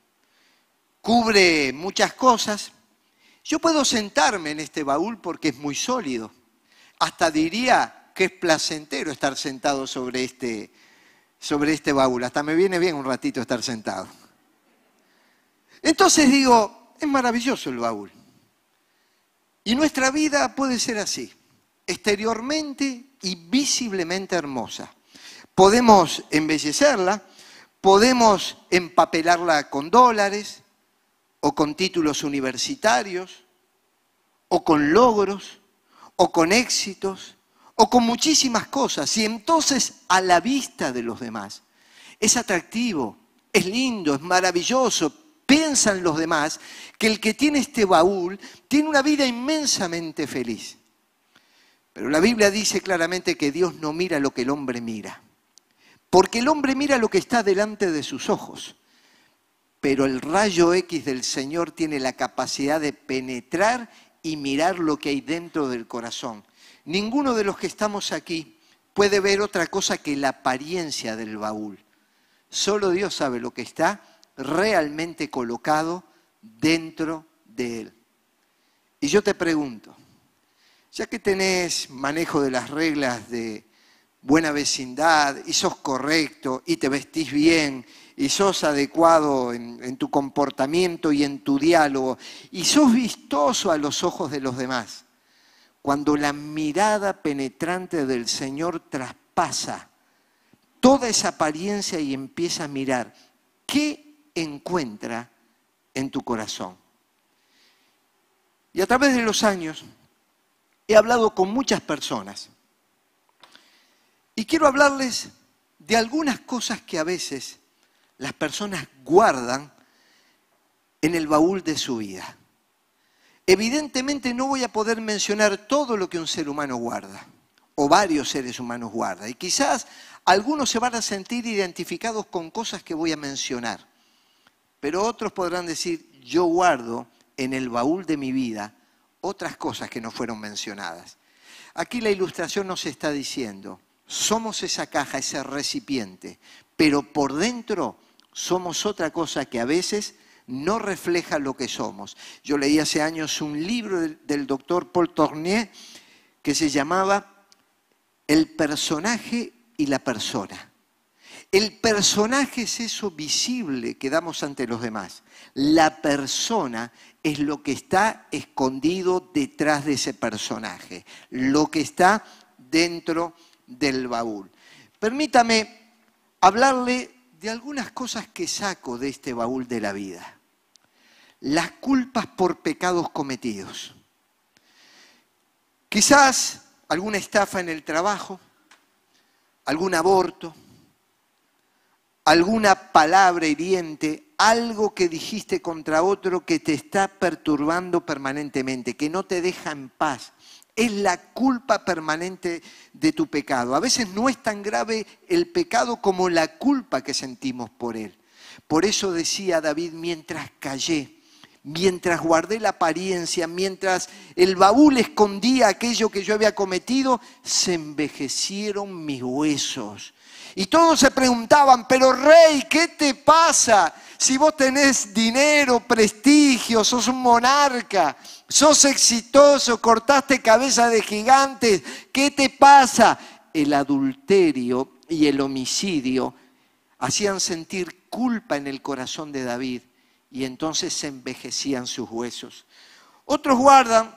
cubre muchas cosas. Yo puedo sentarme en este baúl porque es muy sólido. Hasta diría que es placentero estar sentado sobre este sobre este baúl. Hasta me viene bien un ratito estar sentado. Entonces digo, es maravilloso el baúl. Y nuestra vida puede ser así, exteriormente y visiblemente hermosa. Podemos embellecerla, podemos empapelarla con dólares, o con títulos universitarios, o con logros, o con éxitos, o con muchísimas cosas. Y entonces, a la vista de los demás, es atractivo, es lindo, es maravilloso. Piensan los demás que el que tiene este baúl tiene una vida inmensamente feliz. Pero la Biblia dice claramente que Dios no mira lo que el hombre mira. Porque el hombre mira lo que está delante de sus ojos. Pero el rayo X del Señor tiene la capacidad de penetrar y mirar lo que hay dentro del corazón. Ninguno de los que estamos aquí puede ver otra cosa que la apariencia del baúl. Solo Dios sabe lo que está realmente colocado dentro de él. Y yo te pregunto, ya que tenés manejo de las reglas de buena vecindad y sos correcto y te vestís bien y sos adecuado en tu comportamiento y en tu diálogo y sos vistoso a los ojos de los demás, cuando la mirada penetrante del Señor traspasa toda esa apariencia y empieza a mirar, ¿qué encuentra en tu corazón? Y a través de los años he hablado con muchas personas y quiero hablarles de algunas cosas que a veces las personas guardan en el baúl de su vida. Evidentemente no voy a poder mencionar todo lo que un ser humano guarda, o varios seres humanos guardan, y quizás algunos se van a sentir identificados con cosas que voy a mencionar, pero otros podrán decir, yo guardo en el baúl de mi vida otras cosas que no fueron mencionadas. Aquí la ilustración nos está diciendo, somos esa caja, ese recipiente, pero por dentro somos otra cosa que a veces no refleja lo que somos. Yo leí hace años un libro del doctor Paul Tournier que se llamaba El personaje y la persona. El personaje es eso visible que damos ante los demás. La persona es lo que está escondido detrás de ese personaje, lo que está dentro del baúl. Permítame hablarle de algunas cosas que saco de este baúl de la vida. Las culpas por pecados cometidos. Quizás alguna estafa en el trabajo, algún aborto, alguna palabra hiriente, algo que dijiste contra otro que te está perturbando permanentemente, que no te deja en paz. Es la culpa permanente de tu pecado. A veces no es tan grave el pecado como la culpa que sentimos por él. Por eso decía David, mientras callé, mientras guardé la apariencia, mientras el baúl escondía aquello que yo había cometido, se envejecieron mis huesos. Y todos se preguntaban, pero rey, ¿qué te pasa? Si vos tenés dinero, prestigio, sos un monarca, sos exitoso, cortaste cabeza de gigantes, ¿qué te pasa? El adulterio y el homicidio hacían sentir culpa en el corazón de David y entonces se envejecían sus huesos. Otros guardan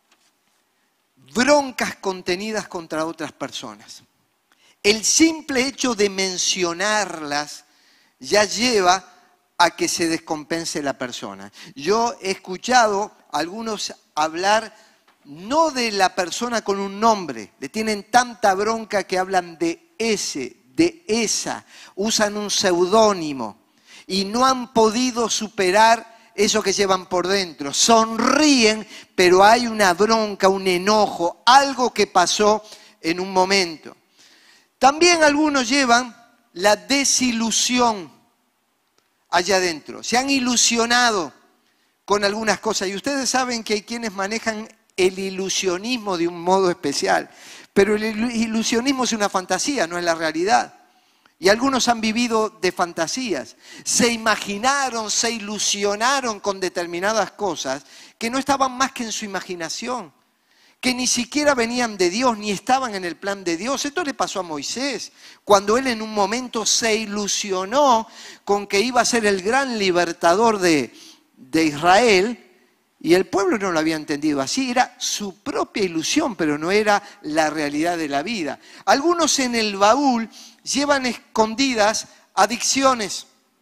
broncas contenidas contra otras personas. El simple hecho de mencionarlas ya lleva a que se descompense la persona. Yo he escuchado a algunos hablar no de la persona con un nombre, le tienen tanta bronca que hablan de ese, de esa, usan un seudónimo y no han podido superar eso que llevan por dentro. Sonríen, pero hay una bronca, un enojo, algo que pasó en un momento. También algunos llevan la desilusión allá adentro. Se han ilusionado con algunas cosas. Y ustedes saben que hay quienes manejan el ilusionismo de un modo especial. Pero el ilusionismo es una fantasía, no es la realidad. Y algunos han vivido de fantasías. Se imaginaron, se ilusionaron con determinadas cosas que no estaban más que en su imaginación, que ni siquiera venían de Dios, ni estaban en el plan de Dios. Esto le pasó a Moisés, cuando él en un momento se ilusionó con que iba a ser el gran libertador de Israel, y el pueblo no lo había entendido así. Era su propia ilusión, pero no era la realidad de la vida. Algunos en el baúl llevan escondidas adicciones,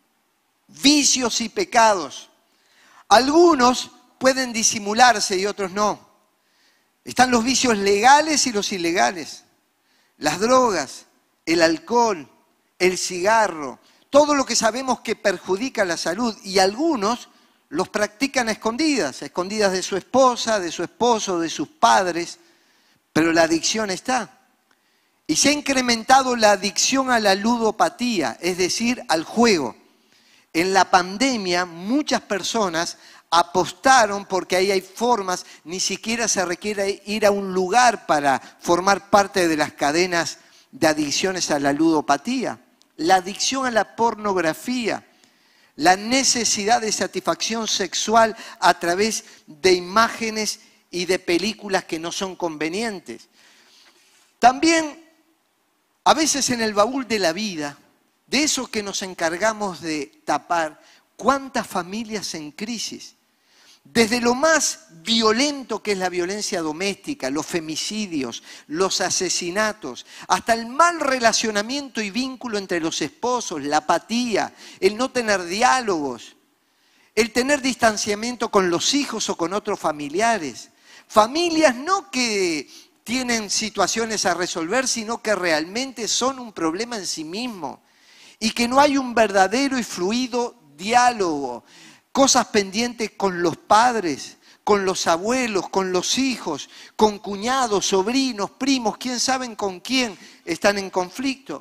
vicios y pecados. Algunos pueden disimularse y otros no. Están los vicios legales y los ilegales, las drogas, el alcohol, el cigarro, todo lo que sabemos que perjudica la salud, y algunos los practican a escondidas de su esposa, de su esposo, de sus padres, pero la adicción está. Y se ha incrementado la adicción a la ludopatía, es decir, al juego. En la pandemia muchas personas apostaron porque ahí hay formas, ni siquiera se requiere ir a un lugar para formar parte de las cadenas de adicciones a la ludopatía. La adicción a la pornografía, la necesidad de satisfacción sexual a través de imágenes y de películas que no son convenientes. También, a veces en el baúl de la vida, de eso que nos encargamos de tapar, ¿cuántas familias en crisis? Desde lo más violento que es la violencia doméstica, los femicidios, los asesinatos, hasta el mal relacionamiento y vínculo entre los esposos, la apatía, el no tener diálogos, el tener distanciamiento con los hijos o con otros familiares. Familias no que tienen situaciones a resolver, sino que realmente son un problema en sí mismo y que no hay un verdadero y fluido diálogo. Cosas pendientes con los padres, con los abuelos, con los hijos, con cuñados, sobrinos, primos, quién sabe con quién están en conflicto.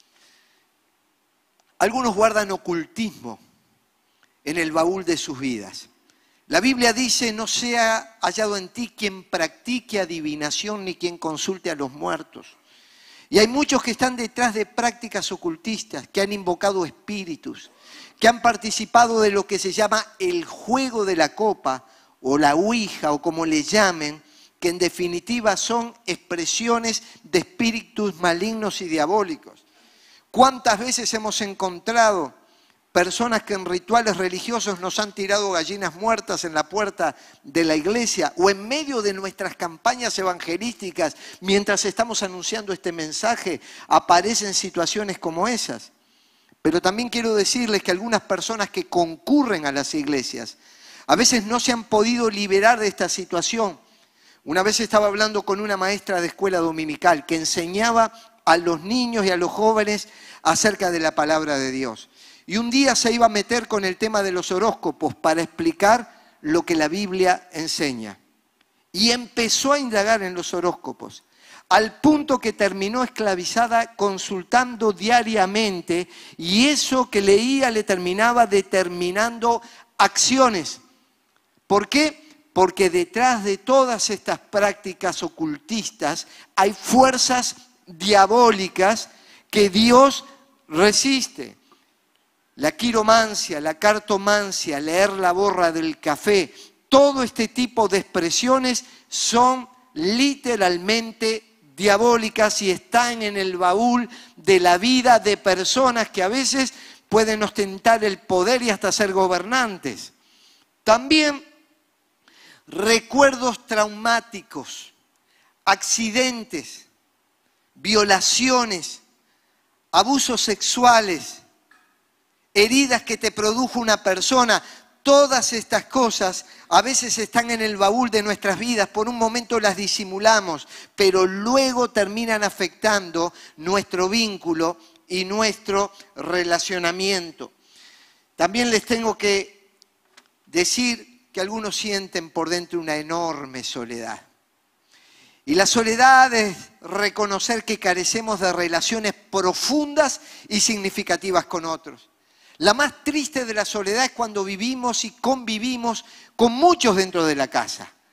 Algunos guardan ocultismo en el baúl de sus vidas. La Biblia dice: no sea hallado en ti quien practique adivinación ni quien consulte a los muertos. Y hay muchos que están detrás de prácticas ocultistas, que han invocado espíritus, que han participado de lo que se llama el juego de la copa, o la ouija, o como le llamen, que en definitiva son expresiones de espíritus malignos y diabólicos. ¿Cuántas veces hemos encontrado personas que en rituales religiosos nos han tirado gallinas muertas en la puerta de la iglesia, o en medio de nuestras campañas evangelísticas, mientras estamos anunciando este mensaje, aparecen situaciones como esas? Pero también quiero decirles que algunas personas que concurren a las iglesias a veces no se han podido liberar de esta situación. Una vez estaba hablando con una maestra de escuela dominical que enseñaba a los niños y a los jóvenes acerca de la palabra de Dios. Y un día se iba a meter con el tema de los horóscopos para explicar lo que la Biblia enseña. Y empezó a indagar en los horóscopos, al punto que terminó esclavizada consultando diariamente, y eso que leía le terminaba determinando acciones. ¿Por qué? Porque detrás de todas estas prácticas ocultistas hay fuerzas diabólicas que Dios resiste. La quiromancia, la cartomancia, leer la borra del café, todo este tipo de expresiones son literalmente diabólicas y están en el baúl de la vida de personas que a veces pueden ostentar el poder y hasta ser gobernantes. También recuerdos traumáticos, accidentes, violaciones, abusos sexuales, heridas que te produjo una persona. Todas estas cosas a veces están en el baúl de nuestras vidas, por un momento las disimulamos, pero luego terminan afectando nuestro vínculo y nuestro relacionamiento. También les tengo que decir que algunos sienten por dentro una enorme soledad. Y la soledad es reconocer que carecemos de relaciones profundas y significativas con otros. La más triste de la soledad es cuando vivimos y convivimos con muchos dentro de la casa.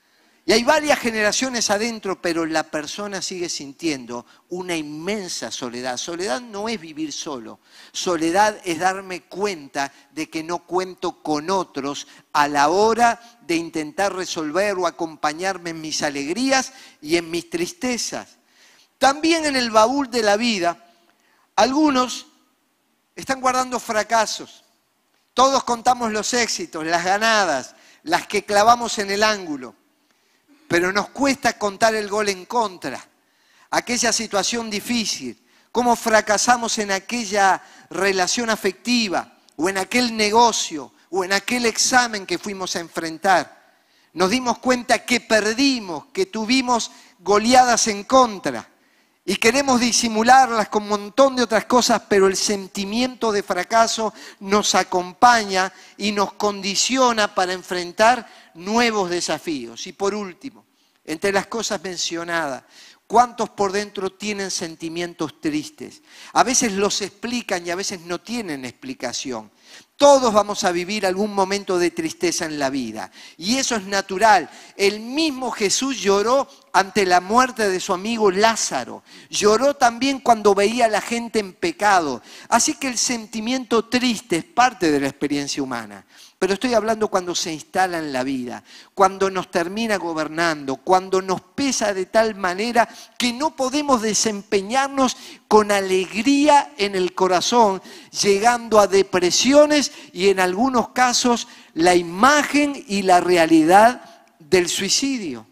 Y hay varias generaciones adentro, pero la persona sigue sintiendo una inmensa soledad. Soledad no es vivir solo. Soledad es darme cuenta de que no cuento con otros a la hora de intentar resolver o acompañarme en mis alegrías y en mis tristezas. También en el baúl de la vida, algunos están guardando fracasos. Todos contamos los éxitos, las ganadas, las que clavamos en el ángulo. Pero nos cuesta contar el gol en contra, aquella situación difícil, cómo fracasamos en aquella relación afectiva, o en aquel negocio, o en aquel examen que fuimos a enfrentar. Nos dimos cuenta que perdimos, que tuvimos goleadas en contra, y queremos disimularlas con un montón de otras cosas, pero el sentimiento de fracaso nos acompaña y nos condiciona para enfrentar nuevos desafíos. Y por último, entre las cosas mencionadas, ¿cuántos por dentro tienen sentimientos tristes? A veces los explican y a veces no tienen explicación. Todos vamos a vivir algún momento de tristeza en la vida. Y eso es natural. El mismo Jesús lloró ante la muerte de su amigo Lázaro. Lloró también cuando veía a la gente en pecado. Así que el sentimiento triste es parte de la experiencia humana. Pero estoy hablando cuando se instala en la vida, cuando nos termina gobernando, cuando nos pesa de tal manera que no podemos desempeñarnos con alegría en el corazón, llegando a depresiones y en algunos casos la imagen y la realidad del suicidio.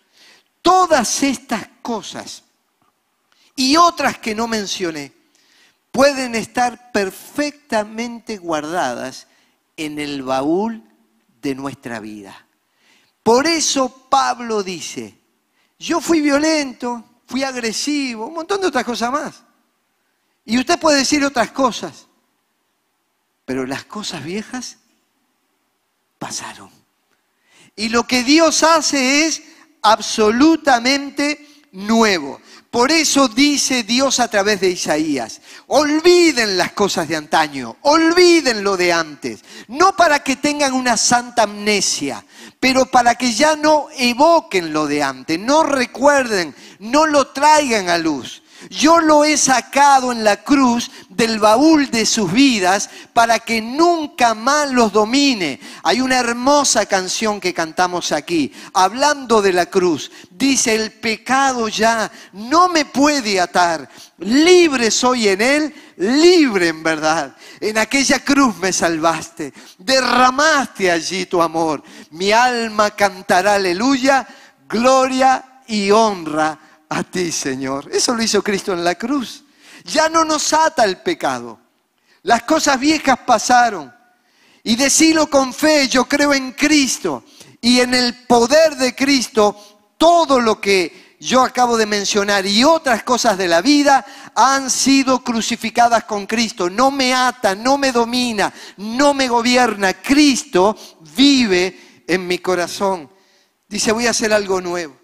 Todas estas cosas y otras que no mencioné pueden estar perfectamente guardadas en el baúl de nuestra vida. Por eso Pablo dice, yo fui violento, fui agresivo, un montón de otras cosas más. Y usted puede decir otras cosas, pero las cosas viejas pasaron. Y lo que Dios hace es absolutamente nuevo. Por eso dice Dios a través de Isaías, olviden las cosas de antaño, olviden lo de antes, no para que tengan una santa amnesia, pero para que ya no evoquen lo de antes, no recuerden, no lo traigan a luz. Yo lo he sacado en la cruz del baúl de sus vidas para que nunca más los domine. Hay una hermosa canción que cantamos aquí, hablando de la cruz. Dice, el pecado ya no me puede atar. Libre soy en él, libre en verdad. En aquella cruz me salvaste, derramaste allí tu amor. Mi alma cantará aleluya, gloria y honra a ti, Señor. Eso lo hizo Cristo en la cruz. Ya no nos ata el pecado. Las cosas viejas pasaron. Y decilo con fe, yo creo en Cristo. Y en el poder de Cristo, todo lo que yo acabo de mencionar y otras cosas de la vida han sido crucificadas con Cristo. No me ata, no me domina, no me gobierna. Cristo vive en mi corazón. Dice, voy a hacer algo nuevo.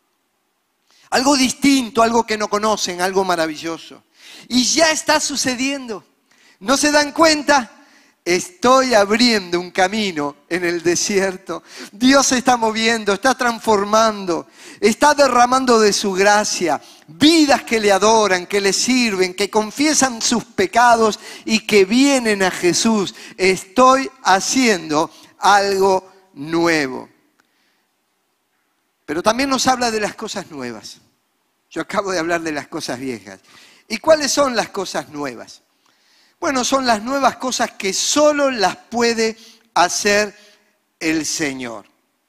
Algo distinto, algo que no conocen, algo maravilloso. Y ya está sucediendo. ¿No se dan cuenta? Estoy abriendo un camino en el desierto. Dios se está moviendo, está transformando, está derramando de su gracia. Vidas que le adoran, que le sirven, que confiesan sus pecados y que vienen a Jesús. Estoy haciendo algo nuevo. Pero también nos habla de las cosas nuevas. Yo acabo de hablar de las cosas viejas. ¿Y cuáles son las cosas nuevas? Bueno, son las nuevas cosas que solo las puede hacer el Señor.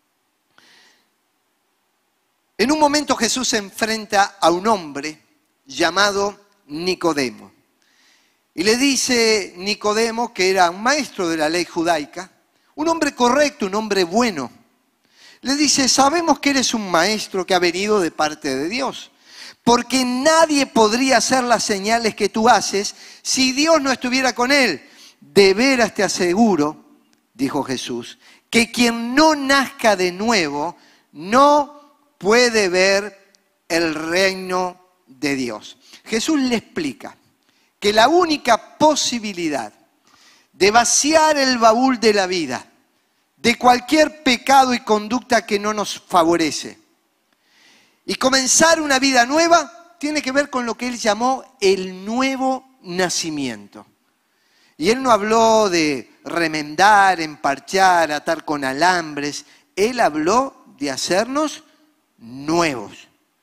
En un momento Jesús se enfrenta a un hombre llamado Nicodemo. Y le dice Nicodemo, que era un maestro de la ley judaica, un hombre correcto, un hombre bueno. Le dice, sabemos que eres un maestro que ha venido de parte de Dios, porque nadie podría hacer las señales que tú haces si Dios no estuviera con él. De veras te aseguro, dijo Jesús, que quien no nazca de nuevo no puede ver el reino de Dios. Jesús le explica que la única posibilidad de vaciar el baúl de la vida, de cualquier pecado y conducta que no nos favorece. Y comenzar una vida nueva tiene que ver con lo que él llamó el nuevo nacimiento. Y él no habló de remendar, emparchar, atar con alambres. Él habló de hacernos nuevos.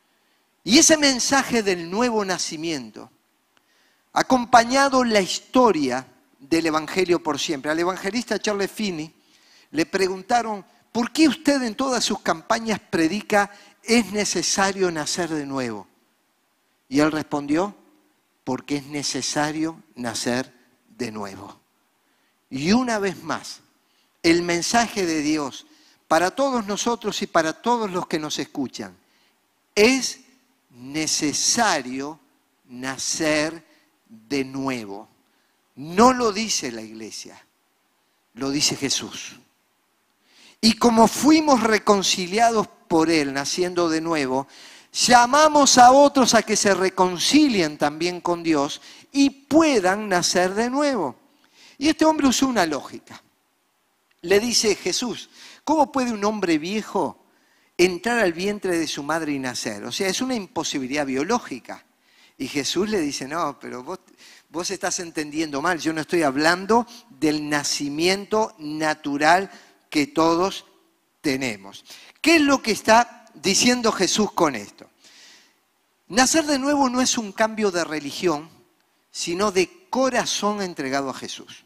Y ese mensaje del nuevo nacimiento ha acompañado la historia del Evangelio por siempre. Al evangelista Charles Finney le preguntaron, ¿por qué usted en todas sus campañas predica es necesario nacer de nuevo? Y él respondió, porque es necesario nacer de nuevo. Y una vez más, el mensaje de Dios para todos nosotros y para todos los que nos escuchan, es necesario nacer de nuevo. No lo dice la iglesia, lo dice Jesús. Y como fuimos reconciliados por Él, naciendo de nuevo, llamamos a otros a que se reconcilien también con Dios y puedan nacer de nuevo. Y este hombre usó una lógica. Le dice Jesús, ¿cómo puede un hombre viejo entrar al vientre de su madre y nacer? O sea, es una imposibilidad biológica. Y Jesús le dice, no, pero vos estás entendiendo mal. Yo no estoy hablando del nacimiento natural que todos tenemos. ¿Qué es lo que está diciendo Jesús con esto? Nacer de nuevo no es un cambio de religión, sino de corazón entregado a Jesús.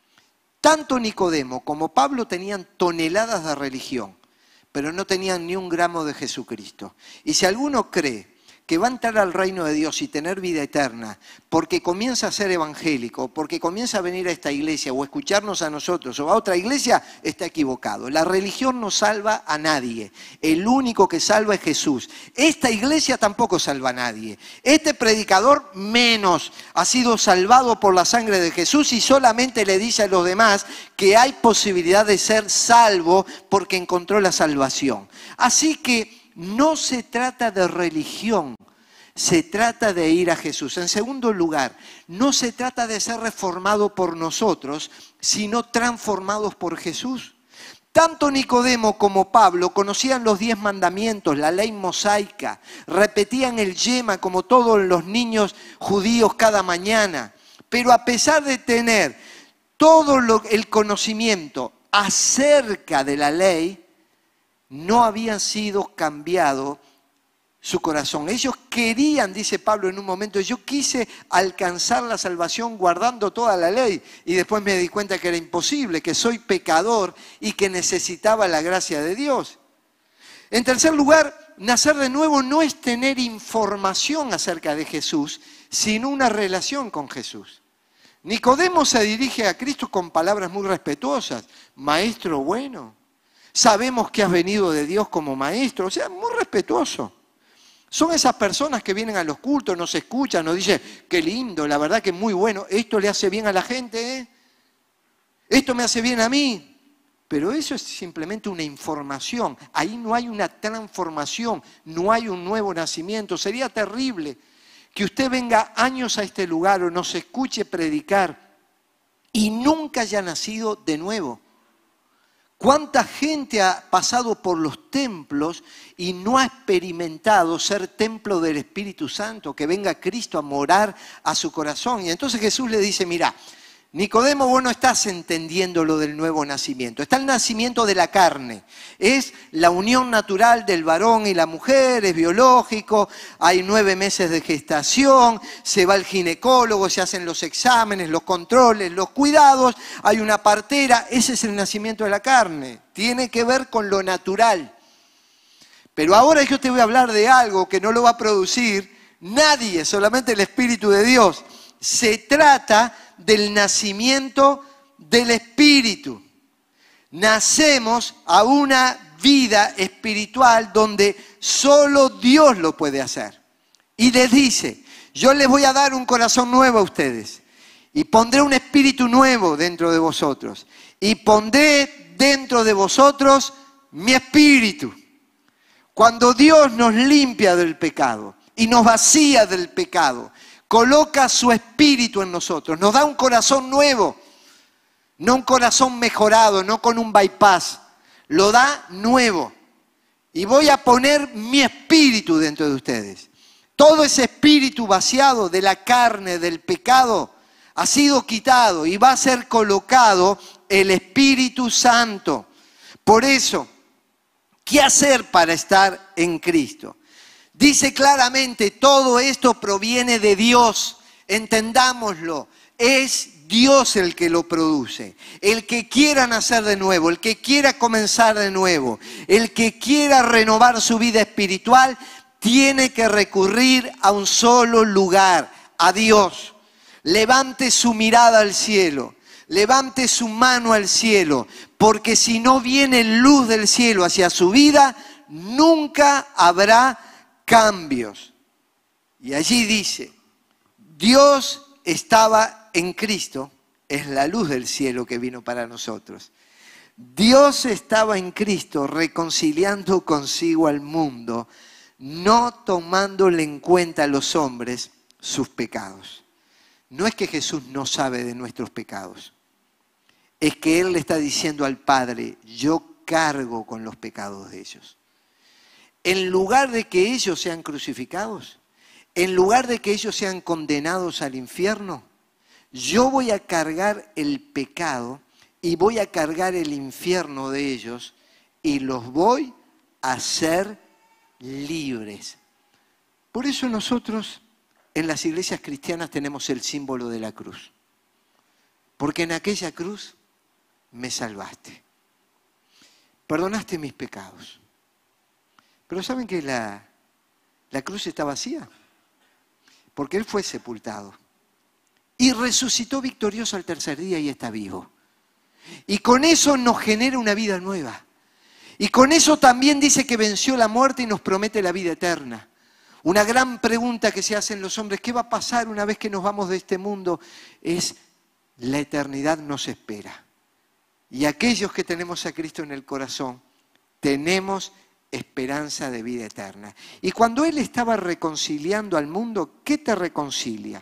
Tanto Nicodemo como Pablo tenían toneladas de religión, pero no tenían ni un gramo de Jesucristo. Y si alguno cree que va a entrar al reino de Dios y tener vida eterna porque comienza a ser evangélico, porque comienza a venir a esta iglesia o a escucharnos a nosotros o a otra iglesia, está equivocado. La religión no salva a nadie. El único que salva es Jesús. Esta iglesia tampoco salva a nadie. Este predicador menos ha sido salvado por la sangre de Jesús y solamente le dice a los demás que hay posibilidad de ser salvo porque encontró la salvación. Así que no se trata de religión, se trata de ir a Jesús. En segundo lugar, no se trata de ser reformado por nosotros, sino transformados por Jesús. Tanto Nicodemo como Pablo conocían los 10 mandamientos, la ley mosaica, repetían el yema como todos los niños judíos cada mañana. Pero a pesar de tener todo el conocimiento acerca de la ley, no había sido cambiado su corazón. Ellos querían, dice Pablo en un momento, yo quise alcanzar la salvación guardando toda la ley y después me di cuenta que era imposible, que soy pecador y que necesitaba la gracia de Dios. En tercer lugar, nacer de nuevo no es tener información acerca de Jesús, sino una relación con Jesús. Nicodemo se dirige a Cristo con palabras muy respetuosas, maestro bueno. Sabemos que has venido de Dios como maestro, o sea, muy respetuoso. Son esas personas que vienen a los cultos, nos escuchan, nos dicen, qué lindo, la verdad que muy bueno, esto le hace bien a la gente, ¿eh? Esto me hace bien a mí. Pero eso es simplemente una información, ahí no hay una transformación, no hay un nuevo nacimiento. Sería terrible que usted venga años a este lugar o nos escuche predicar y nunca haya nacido de nuevo. ¿Cuánta gente ha pasado por los templos y no ha experimentado ser templo del Espíritu Santo? Que venga Cristo a morar a su corazón. Y entonces Jesús le dice, mira, Nicodemo, vos no estás entendiendo lo del nuevo nacimiento. Está el nacimiento de la carne. Es la unión natural del varón y la mujer, es biológico, hay 9 meses de gestación, se va al ginecólogo, se hacen los exámenes, los controles, los cuidados, hay una partera, ese es el nacimiento de la carne. Tiene que ver con lo natural. Pero ahora yo te voy a hablar de algo que no lo va a producir nadie, solamente el Espíritu de Dios. Se trata del nacimiento del Espíritu. Nacemos a una vida espiritual donde solo Dios lo puede hacer. Y les dice, yo les voy a dar un corazón nuevo a ustedes y pondré un espíritu nuevo dentro de vosotros y pondré dentro de vosotros mi espíritu. Cuando Dios nos limpia del pecado y nos vacía del pecado, coloca su espíritu en nosotros, nos da un corazón nuevo, no un corazón mejorado, no con un bypass, lo da nuevo. Y voy a poner mi espíritu dentro de ustedes. Todo ese espíritu vaciado de la carne, del pecado, ha sido quitado y va a ser colocado el Espíritu Santo. Por eso, ¿qué hacer para estar en Cristo? Dice claramente, todo esto proviene de Dios. Entendámoslo. Es Dios el que lo produce. El que quiera nacer de nuevo, el que quiera comenzar de nuevo, el que quiera renovar su vida espiritual, tiene que recurrir a un solo lugar, a Dios. Levante su mirada al cielo, levante su mano al cielo, porque si no viene luz del cielo hacia su vida, nunca habrá cambios. Y allí dice, Dios estaba en Cristo, es la luz del cielo que vino para nosotros. Dios estaba en Cristo reconciliando consigo al mundo, no tomándole en cuenta a los hombres sus pecados. No es que Jesús no sabe de nuestros pecados, es que Él le está diciendo al Padre, yo cargo con los pecados de ellos. En lugar de que ellos sean crucificados, en lugar de que ellos sean condenados al infierno, yo voy a cargar el pecado y voy a cargar el infierno de ellos y los voy a hacer libres. Por eso nosotros en las iglesias cristianas tenemos el símbolo de la cruz. Porque en aquella cruz me salvaste. Perdonaste mis pecados. Pero ¿saben que la cruz está vacía? Porque Él fue sepultado. Y resucitó victorioso al tercer día y está vivo. Y con eso nos genera una vida nueva. Y con eso también dice que venció la muerte y nos promete la vida eterna. Una gran pregunta que se hacen los hombres, ¿qué va a pasar una vez que nos vamos de este mundo? Es, la eternidad nos espera. Y aquellos que tenemos a Cristo en el corazón, tenemos esperanza de vida eterna. Y cuando Él estaba reconciliando al mundo, ¿qué te reconcilia?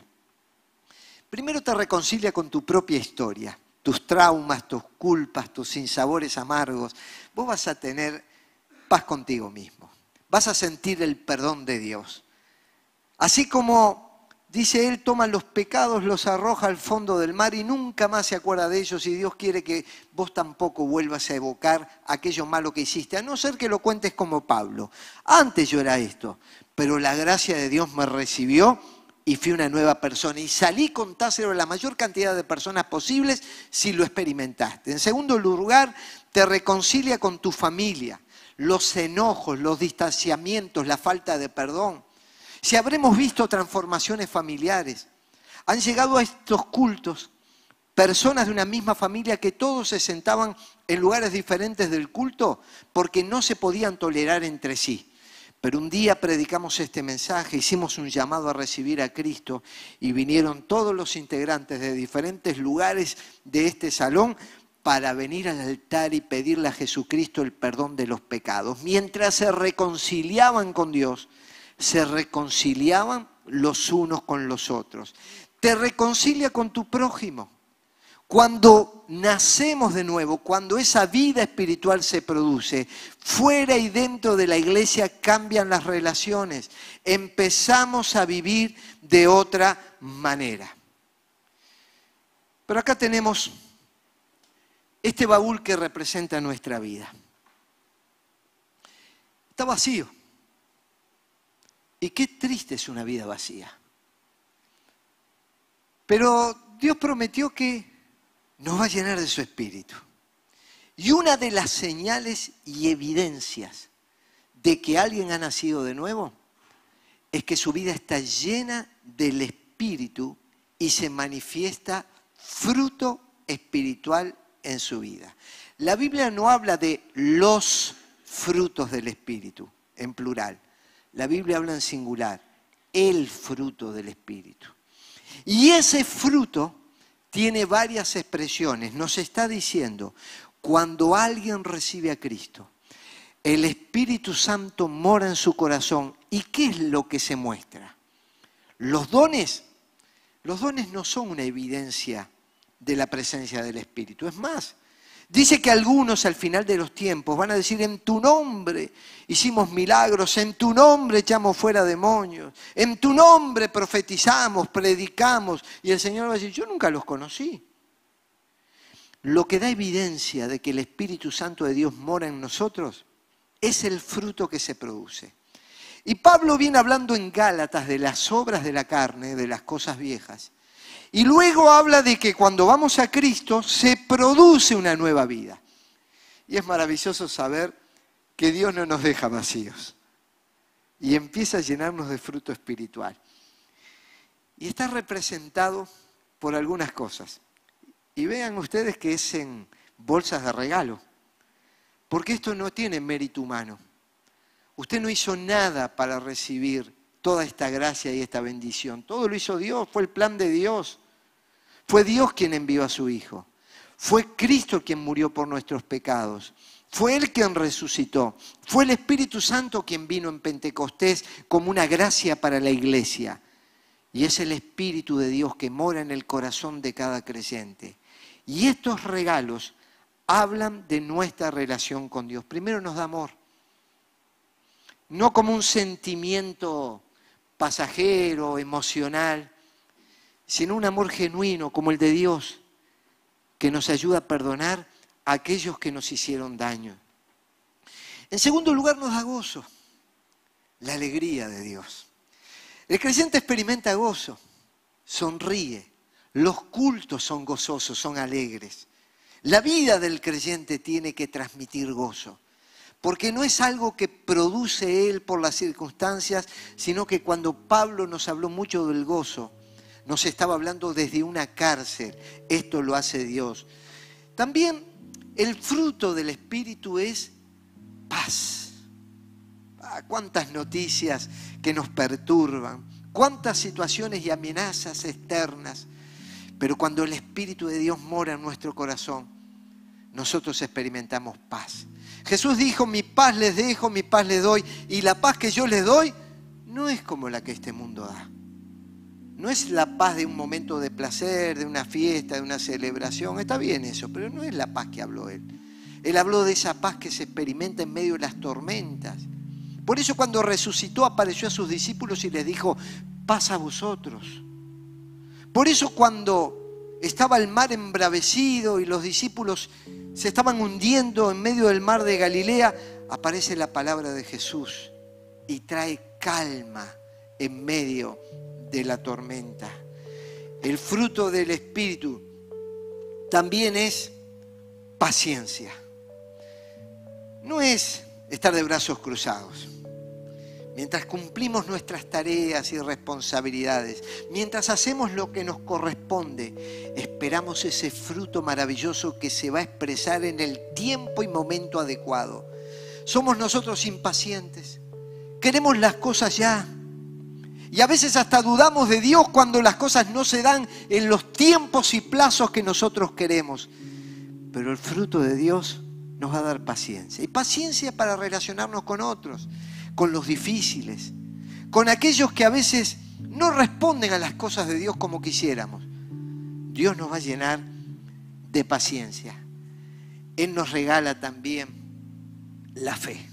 Primero te reconcilia con tu propia historia, tus traumas, tus culpas, tus sinsabores amargos. Vos vas a tener paz contigo mismo. Vas a sentir el perdón de Dios. Así como, dice Él, toma los pecados, los arroja al fondo del mar y nunca más se acuerda de ellos, y Dios quiere que vos tampoco vuelvas a evocar aquello malo que hiciste, a no ser que lo cuentes como Pablo. Antes yo era esto, pero la gracia de Dios me recibió y fui una nueva persona. Y salí contárselo a la mayor cantidad de personas posibles si lo experimentaste. En segundo lugar, te reconcilia con tu familia. Los enojos, los distanciamientos, la falta de perdón. Si habremos visto transformaciones familiares, han llegado a estos cultos personas de una misma familia que todos se sentaban en lugares diferentes del culto porque no se podían tolerar entre sí. Pero un día predicamos este mensaje, hicimos un llamado a recibir a Cristo y vinieron todos los integrantes de diferentes lugares de este salón para venir al altar y pedirle a Jesucristo el perdón de los pecados. Mientras se reconciliaban con Dios, se reconciliaban los unos con los otros. Te reconcilia con tu prójimo. Cuando nacemos de nuevo, cuando esa vida espiritual se produce, fuera y dentro de la iglesia cambian las relaciones. Empezamos a vivir de otra manera. Pero acá tenemos este baúl que representa nuestra vida. Está vacío. Y qué triste es una vida vacía. Pero Dios prometió que nos va a llenar de su espíritu. Y una de las señales y evidencias de que alguien ha nacido de nuevo es que su vida está llena del espíritu y se manifiesta fruto espiritual en su vida. La Biblia no habla de los frutos del espíritu, en plural. La Biblia habla en singular, el fruto del espíritu. Y ese fruto tiene varias expresiones. Nos está diciendo, cuando alguien recibe a Cristo, el Espíritu Santo mora en su corazón. ¿Y qué es lo que se muestra? Los dones no son una evidencia de la presencia del Espíritu. Es más, Dice que algunos al final de los tiempos van a decir, en tu nombre hicimos milagros, en tu nombre echamos fuera demonios, en tu nombre profetizamos, predicamos. Y el Señor va a decir, yo nunca los conocí. Lo que da evidencia de que el Espíritu Santo de Dios mora en nosotros es el fruto que se produce. Y Pablo viene hablando en Gálatas de las obras de la carne, de las cosas viejas. Y luego habla de que cuando vamos a Cristo se produce una nueva vida. Y es maravilloso saber que Dios no nos deja vacíos. Y empieza a llenarnos de fruto espiritual. Y está representado por algunas cosas. Y vean ustedes que es en bolsas de regalo. Porque esto no tiene mérito humano. Usted no hizo nada para recibir toda esta gracia y esta bendición. Todo lo hizo Dios, fue el plan de Dios. Fue Dios quien envió a su Hijo. Fue Cristo quien murió por nuestros pecados. Fue Él quien resucitó. Fue el Espíritu Santo quien vino en Pentecostés como una gracia para la iglesia. Y es el Espíritu de Dios que mora en el corazón de cada creyente. Y estos regalos hablan de nuestra relación con Dios. Primero nos da amor. No como un sentimiento pasajero, emocional, sino un amor genuino como el de Dios, que nos ayuda a perdonar a aquellos que nos hicieron daño. En segundo lugar, nos da gozo, la alegría de Dios. El creyente experimenta gozo, sonríe, los cultos son gozosos, son alegres. La vida del creyente tiene que transmitir gozo, porque no es algo que produce él por las circunstancias, sino que cuando Pablo nos habló mucho del gozo, nos estaba hablando desde una cárcel. Esto lo hace Dios. También el fruto del Espíritu es paz. Cuántas noticias que nos perturban, cuántas situaciones y amenazas externas. Pero cuando el Espíritu de Dios mora en nuestro corazón, nosotros experimentamos paz. Jesús dijo, mi paz les dejo, mi paz les doy. Y la paz que yo les doy no es como la que este mundo da. No es la paz de un momento de placer, de una fiesta, de una celebración. Está bien eso, pero no es la paz que habló Él. Él habló de esa paz que se experimenta en medio de las tormentas. Por eso cuando resucitó apareció a sus discípulos y les dijo, paz a vosotros. Por eso cuando estaba el mar embravecido y los discípulos se estaban hundiendo en medio del mar de Galilea, aparece la palabra de Jesús y trae calma en medio de la tormenta. El fruto del Espíritu también es paciencia. No es estar de brazos cruzados. Mientras cumplimos nuestras tareas y responsabilidades, mientras hacemos lo que nos corresponde, esperamos ese fruto maravilloso que se va a expresar en el tiempo y momento adecuado. Somos nosotros impacientes, queremos las cosas ya. Y a veces hasta dudamos de Dios cuando las cosas no se dan en los tiempos y plazos que nosotros queremos. Pero el fruto de Dios nos va a dar paciencia. Y paciencia para relacionarnos con otros, con los difíciles, con aquellos que a veces no responden a las cosas de Dios como quisiéramos. Dios nos va a llenar de paciencia. Él nos regala también la fe.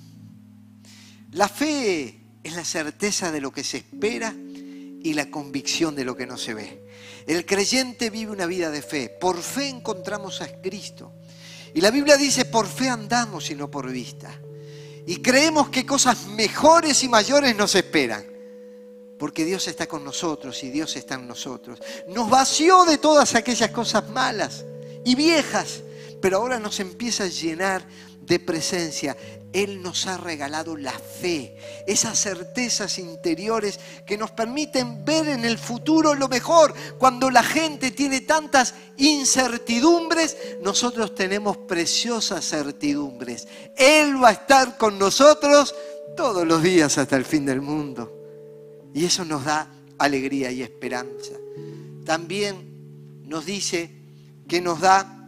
La fe es la certeza de lo que se espera y la convicción de lo que no se ve. El creyente vive una vida de fe. Por fe encontramos a Cristo. Y la Biblia dice, por fe andamos y no por vista. Y creemos que cosas mejores y mayores nos esperan. Porque Dios está con nosotros y Dios está en nosotros. Nos vació de todas aquellas cosas malas y viejas, pero ahora nos empieza a llenar de presencia. Él nos ha regalado la fe, esas certezas interiores que nos permiten ver en el futuro lo mejor. Cuando la gente tiene tantas incertidumbres, nosotros tenemos preciosas certidumbres. Él va a estar con nosotros todos los días hasta el fin del mundo. Y eso nos da alegría y esperanza. También nos dice que nos da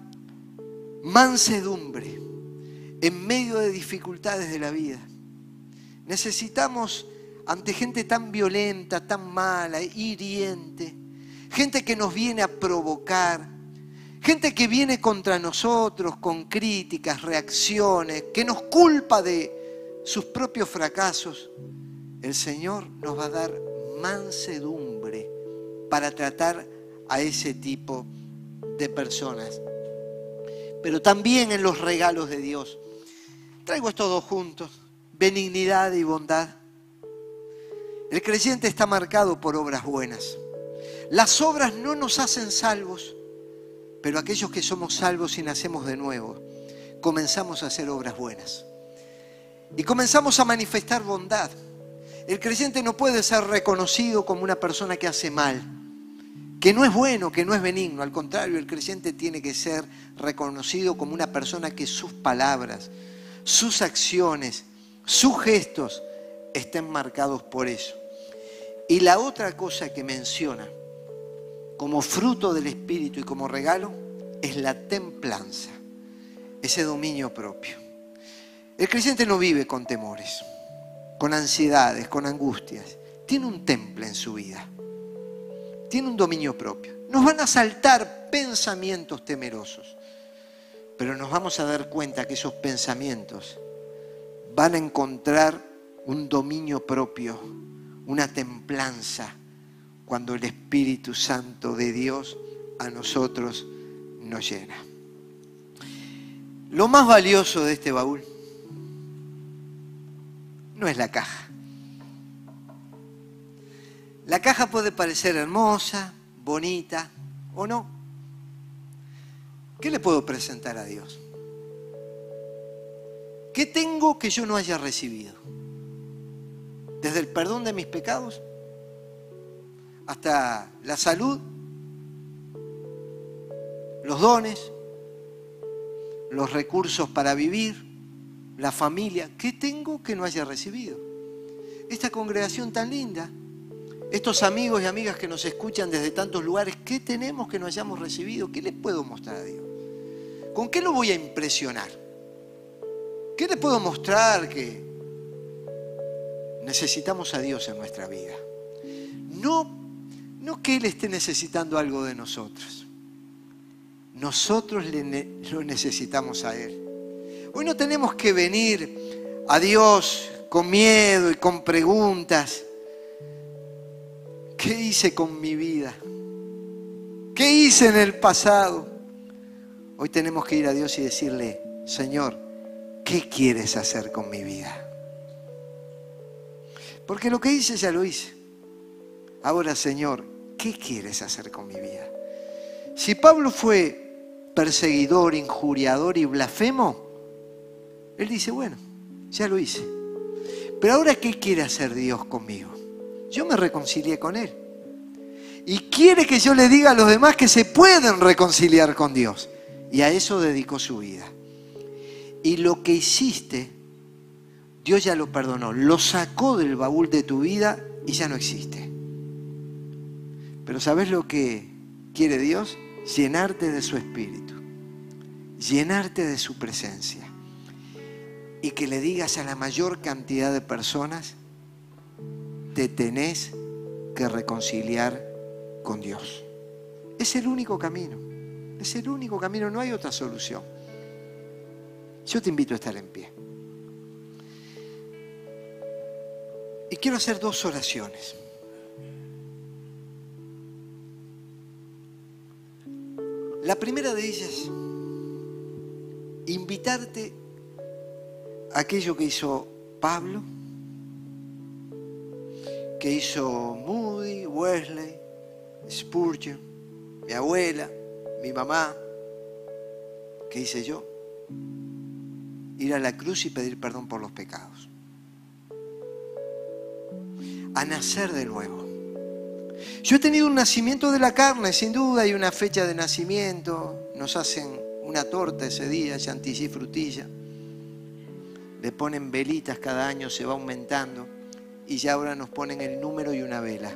mansedumbre en medio de dificultades de la vida. Necesitamos, ante gente tan violenta, tan mala, hiriente, gente que nos viene a provocar, Gente que viene contra nosotros con críticas, reacciones, que nos culpa de sus propios fracasos. El Señor nos va a dar mansedumbre para tratar a ese tipo de personas. Pero también en los regalos de Dios. Traigo estos dos juntos, benignidad y bondad. El creyente está marcado por obras buenas. Las obras no nos hacen salvos, pero aquellos que somos salvos y nacemos de nuevo, comenzamos a hacer obras buenas. Y comenzamos a manifestar bondad. El creyente no puede ser reconocido como una persona que hace mal, que no es bueno, que no es benigno. Al contrario, el creyente tiene que ser reconocido como una persona que sus palabras, sus acciones, sus gestos estén marcados por eso. Y la otra cosa que menciona como fruto del Espíritu y como regalo es la templanza, ese dominio propio. El creyente no vive con temores, con ansiedades, con angustias. Tiene un temple en su vida. Tiene un dominio propio. Nos van a asaltar pensamientos temerosos, pero nos vamos a dar cuenta que esos pensamientos van a encontrar un dominio propio, una templanza, cuando el Espíritu Santo de Dios a nosotros nos llena. Lo más valioso de este baúl no es la caja. La caja puede parecer hermosa, bonita o no. ¿Qué le puedo presentar a Dios? ¿Qué tengo que yo no haya recibido? Desde el perdón de mis pecados hasta la salud, los dones, los recursos para vivir, la familia. ¿Qué tengo que no haya recibido? Esta congregación tan linda, estos amigos y amigas que nos escuchan desde tantos lugares, ¿qué tenemos que no hayamos recibido? ¿Qué les puedo mostrar a Dios? ¿Con qué lo voy a impresionar? ¿Qué le puedo mostrar que necesitamos a Dios en nuestra vida? No que Él esté necesitando algo de nosotros. Nosotros lo necesitamos a Él. Hoy no tenemos que venir a Dios con miedo y con preguntas. ¿Qué hice con mi vida? ¿Qué hice en el pasado? Hoy tenemos que ir a Dios y decirle, Señor, ¿qué quieres hacer con mi vida? Porque lo que hice ya lo hice. Ahora, Señor, ¿qué quieres hacer con mi vida? Si Pablo fue perseguidor, injuriador y blasfemo, él dice, bueno, ya lo hice. Pero ahora, ¿qué quiere hacer Dios conmigo? Yo me reconcilié con Él. Y quiere que yo le diga a los demás que se pueden reconciliar con Dios. Y a eso dedicó su vida. Y lo que hiciste, Dios ya lo perdonó. Lo sacó del baúl de tu vida y ya no existe. Pero ¿sabes lo que quiere Dios? Llenarte de su Espíritu. Llenarte de su presencia. Y que le digas a la mayor cantidad de personas, te tenés que reconciliar con Dios. Es el único camino. Es el único camino, no hay otra solución. Yo te invito a estar en pie. Y quiero hacer dos oraciones. La primera de ellas, invitarte a aquello que hizo Pablo, que hizo Moody, Wesley, Spurgeon, mi abuela, mi mamá, que hice yo, ir a la cruz y pedir perdón por los pecados. A nacer de nuevo. Yo he tenido un nacimiento de la carne, sin duda, hay una fecha de nacimiento, nos hacen una torta ese día, chantilly, frutilla, le ponen velitas cada año, se va aumentando, y ya ahora nos ponen el número y una vela.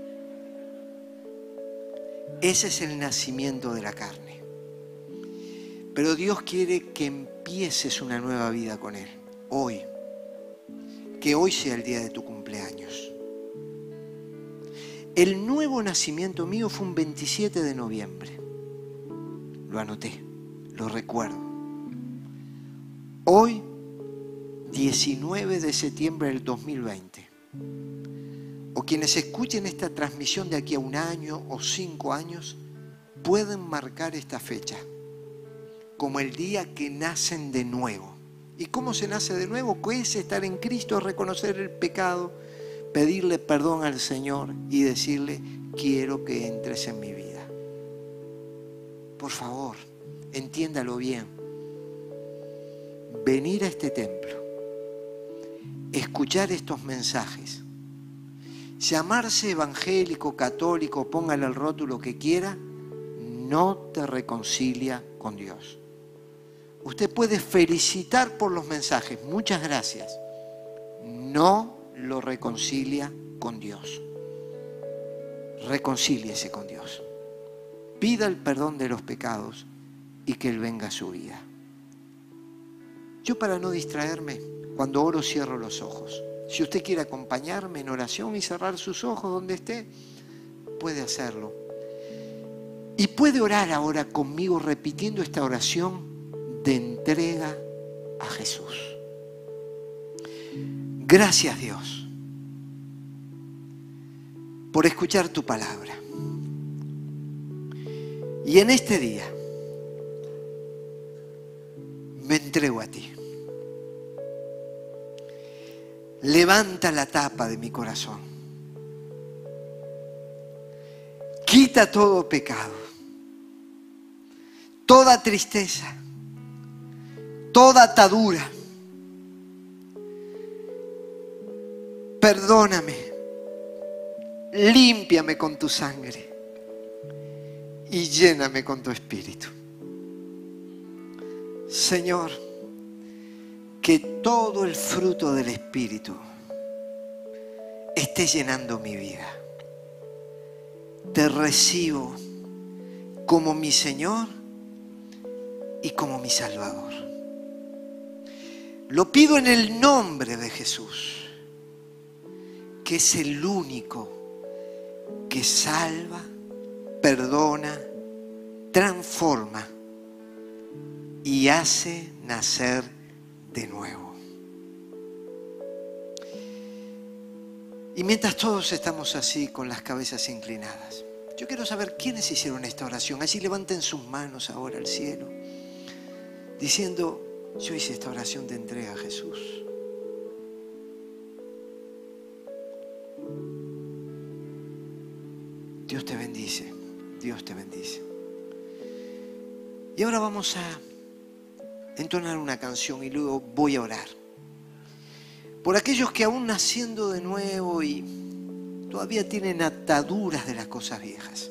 Ese es el nacimiento de la carne. Pero Dios quiere que empieces una nueva vida con Él, hoy. Que hoy sea el día de tu cumpleaños. El nuevo nacimiento mío fue un 27 de noviembre. lo anoté, lo recuerdo. Hoy, 19 de septiembre del 2020, o quienes escuchen esta transmisión de aquí a 1 año o 5 años, pueden marcar esta fecha como el día que nacen de nuevo. ¿Y cómo se nace de nuevo? ¿Qué es estar en Cristo? Reconocer el pecado, pedirle perdón al Señor y decirle: quiero que entres en mi vida. Por favor, entiéndalo bien. Venir a este templo, escuchar estos mensajes, llamarse evangélico, católico, póngale el rótulo que quiera, no te reconcilia con Dios. Usted puede felicitar por los mensajes, muchas gracias. No lo reconcilia con Dios. Reconcíliese con Dios. Pida el perdón de los pecados y que Él venga a su vida. Yo, para no distraerme, cuando oro cierro los ojos. Si usted quiere acompañarme en oración y cerrar sus ojos donde esté, puede hacerlo. Y puede orar ahora conmigo repitiendo esta oración de entrega a Jesús. Gracias, Dios, por escuchar tu palabra. Y en este día me entrego a ti. Levanta la tapa de mi corazón. Quita todo pecado, toda tristeza, toda atadura. Perdóname, límpiame con tu sangre y lléname con tu espíritu. Señor, que todo el fruto del espíritu esté llenando mi vida. Te recibo como mi Señor y como mi Salvador. Lo pido en el nombre de Jesús, que es el único que salva, perdona, transforma y hace nacer de nuevo. Y mientras todos estamos así con las cabezas inclinadas, yo quiero saber quiénes hicieron esta oración. Así levanten sus manos ahora al cielo, diciendo: yo hice esta oración de entrega a Jesús. Dios te bendice, Dios te bendice. Y ahora vamos a entonar una canción y luego voy a orar por aquellos que aún naciendo de nuevo y todavía tienen ataduras de las cosas viejas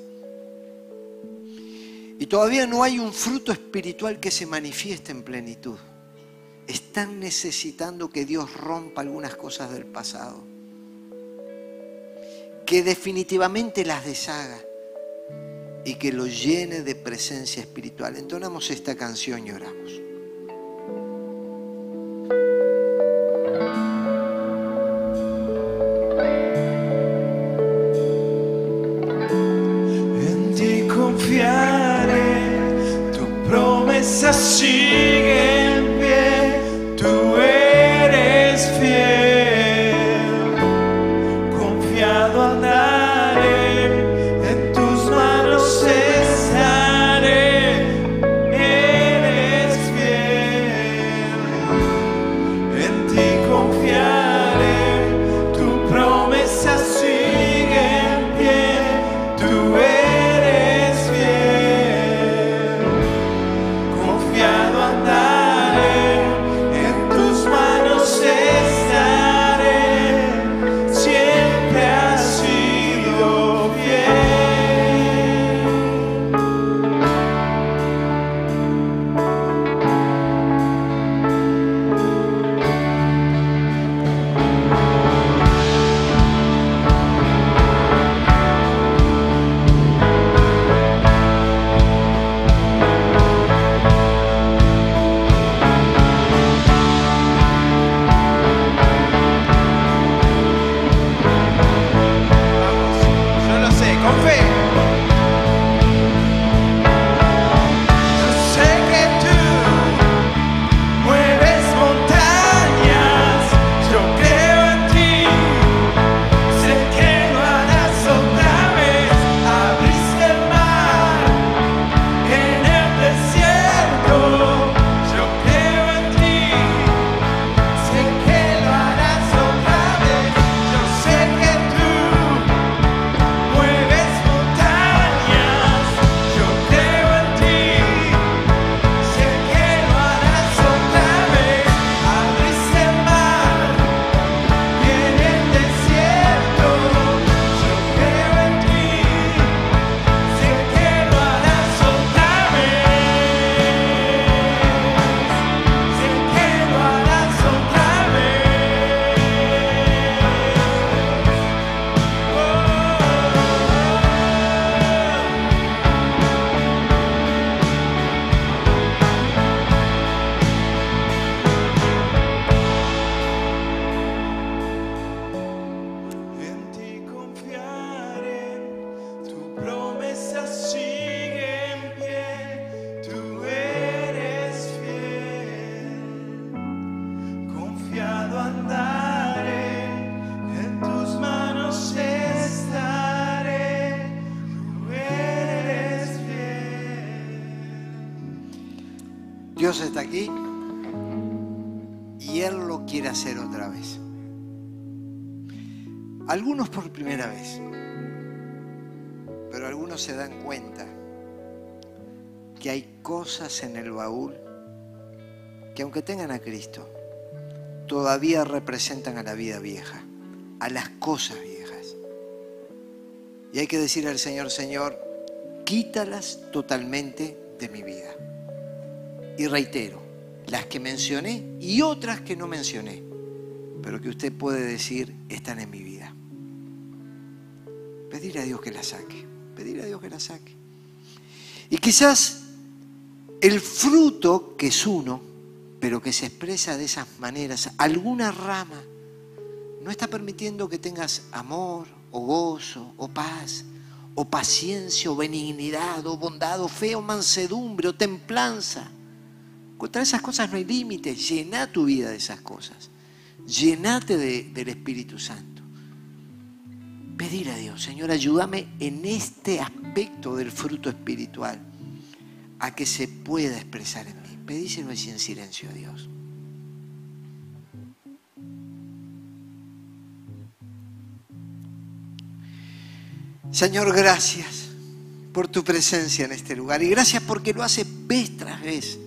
y todavía no hay un fruto espiritual que se manifieste en plenitud. Están necesitando que Dios rompa algunas cosas del pasado, que definitivamente las deshaga y que los llene de presencia espiritual. Entonamos esta canción y oramos. En ti confiaré, tu promesa sigue en pie, tú eres fiel, confiado andaré, en tus manos estaré, eres fiel. confiado andaré, en tus manos estaré, tú eres fiel. Dios está aquí y Él lo quiere hacer otra vez. Algunos por primera vez, pero algunos se dan cuenta que hay cosas en el baúl que, aunque tengan a Cristo, todavía representan a la vida vieja, a las cosas viejas. Y hay que decir al Señor: Señor, quítalas totalmente de mi vida. Y reitero, las que mencioné y otras que no mencioné, pero que usted puede decir están en mi vida. Pedir a Dios que las saque, pedir a Dios que las saque. Y quizás el fruto, que es uno, pero que se expresa de esas maneras, alguna rama no está permitiendo que tengas amor, o gozo, o paz, o paciencia, o benignidad, o bondad, o fe, o mansedumbre, o templanza. Contra esas cosas no hay límite. Llená tu vida de esas cosas. Llenate del Espíritu Santo. Pedir a Dios: Señor, ayúdame en este aspecto del fruto espiritual a que se pueda expresar en mí. Pedíselo así en silencio a Dios. Señor, gracias por tu presencia en este lugar y gracias porque lo haces vez tras vez.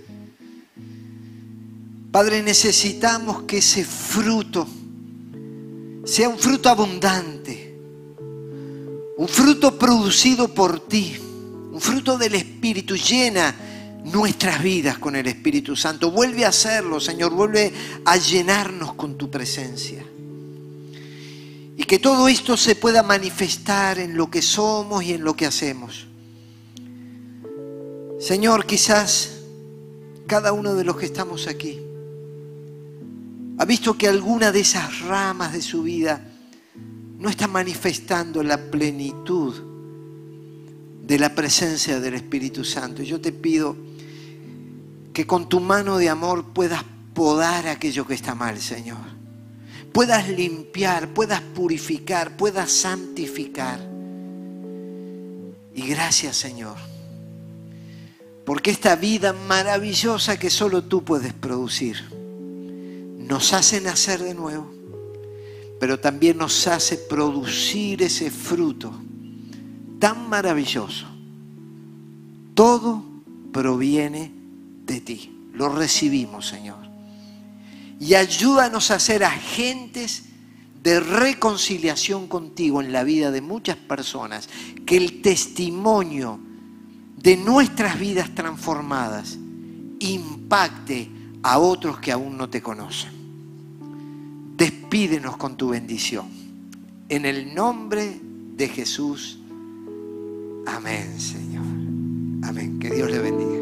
Padre, necesitamos que ese fruto sea un fruto abundante, un fruto producido por ti, un fruto del Espíritu. Llena nuestras vidas con el Espíritu Santo. Vuelve a hacerlo, Señor, vuelve a llenarnos con tu presencia. Y que todo esto se pueda manifestar en lo que somos y en lo que hacemos. Señor, quizás cada uno de los que estamos aquí ha visto que alguna de esas ramas de su vida no está manifestando la plenitud de la presencia del Espíritu Santo. Yo te pido que con tu mano de amor puedas podar aquello que está mal, Señor. Puedas limpiar, puedas purificar, puedas santificar. Y gracias, Señor, porque esta vida maravillosa que solo tú puedes producir nos hace nacer de nuevo, pero también nos hace producir ese fruto tan maravilloso. Todo proviene de ti. Lo recibimos, Señor. Y ayúdanos a ser agentes de reconciliación contigo en la vida de muchas personas. Que el testimonio de nuestras vidas transformadas impacte a otros que aún no te conocen. Despídenos con tu bendición. En el nombre de Jesús. Amén, Señor. Amén. Que Dios le bendiga.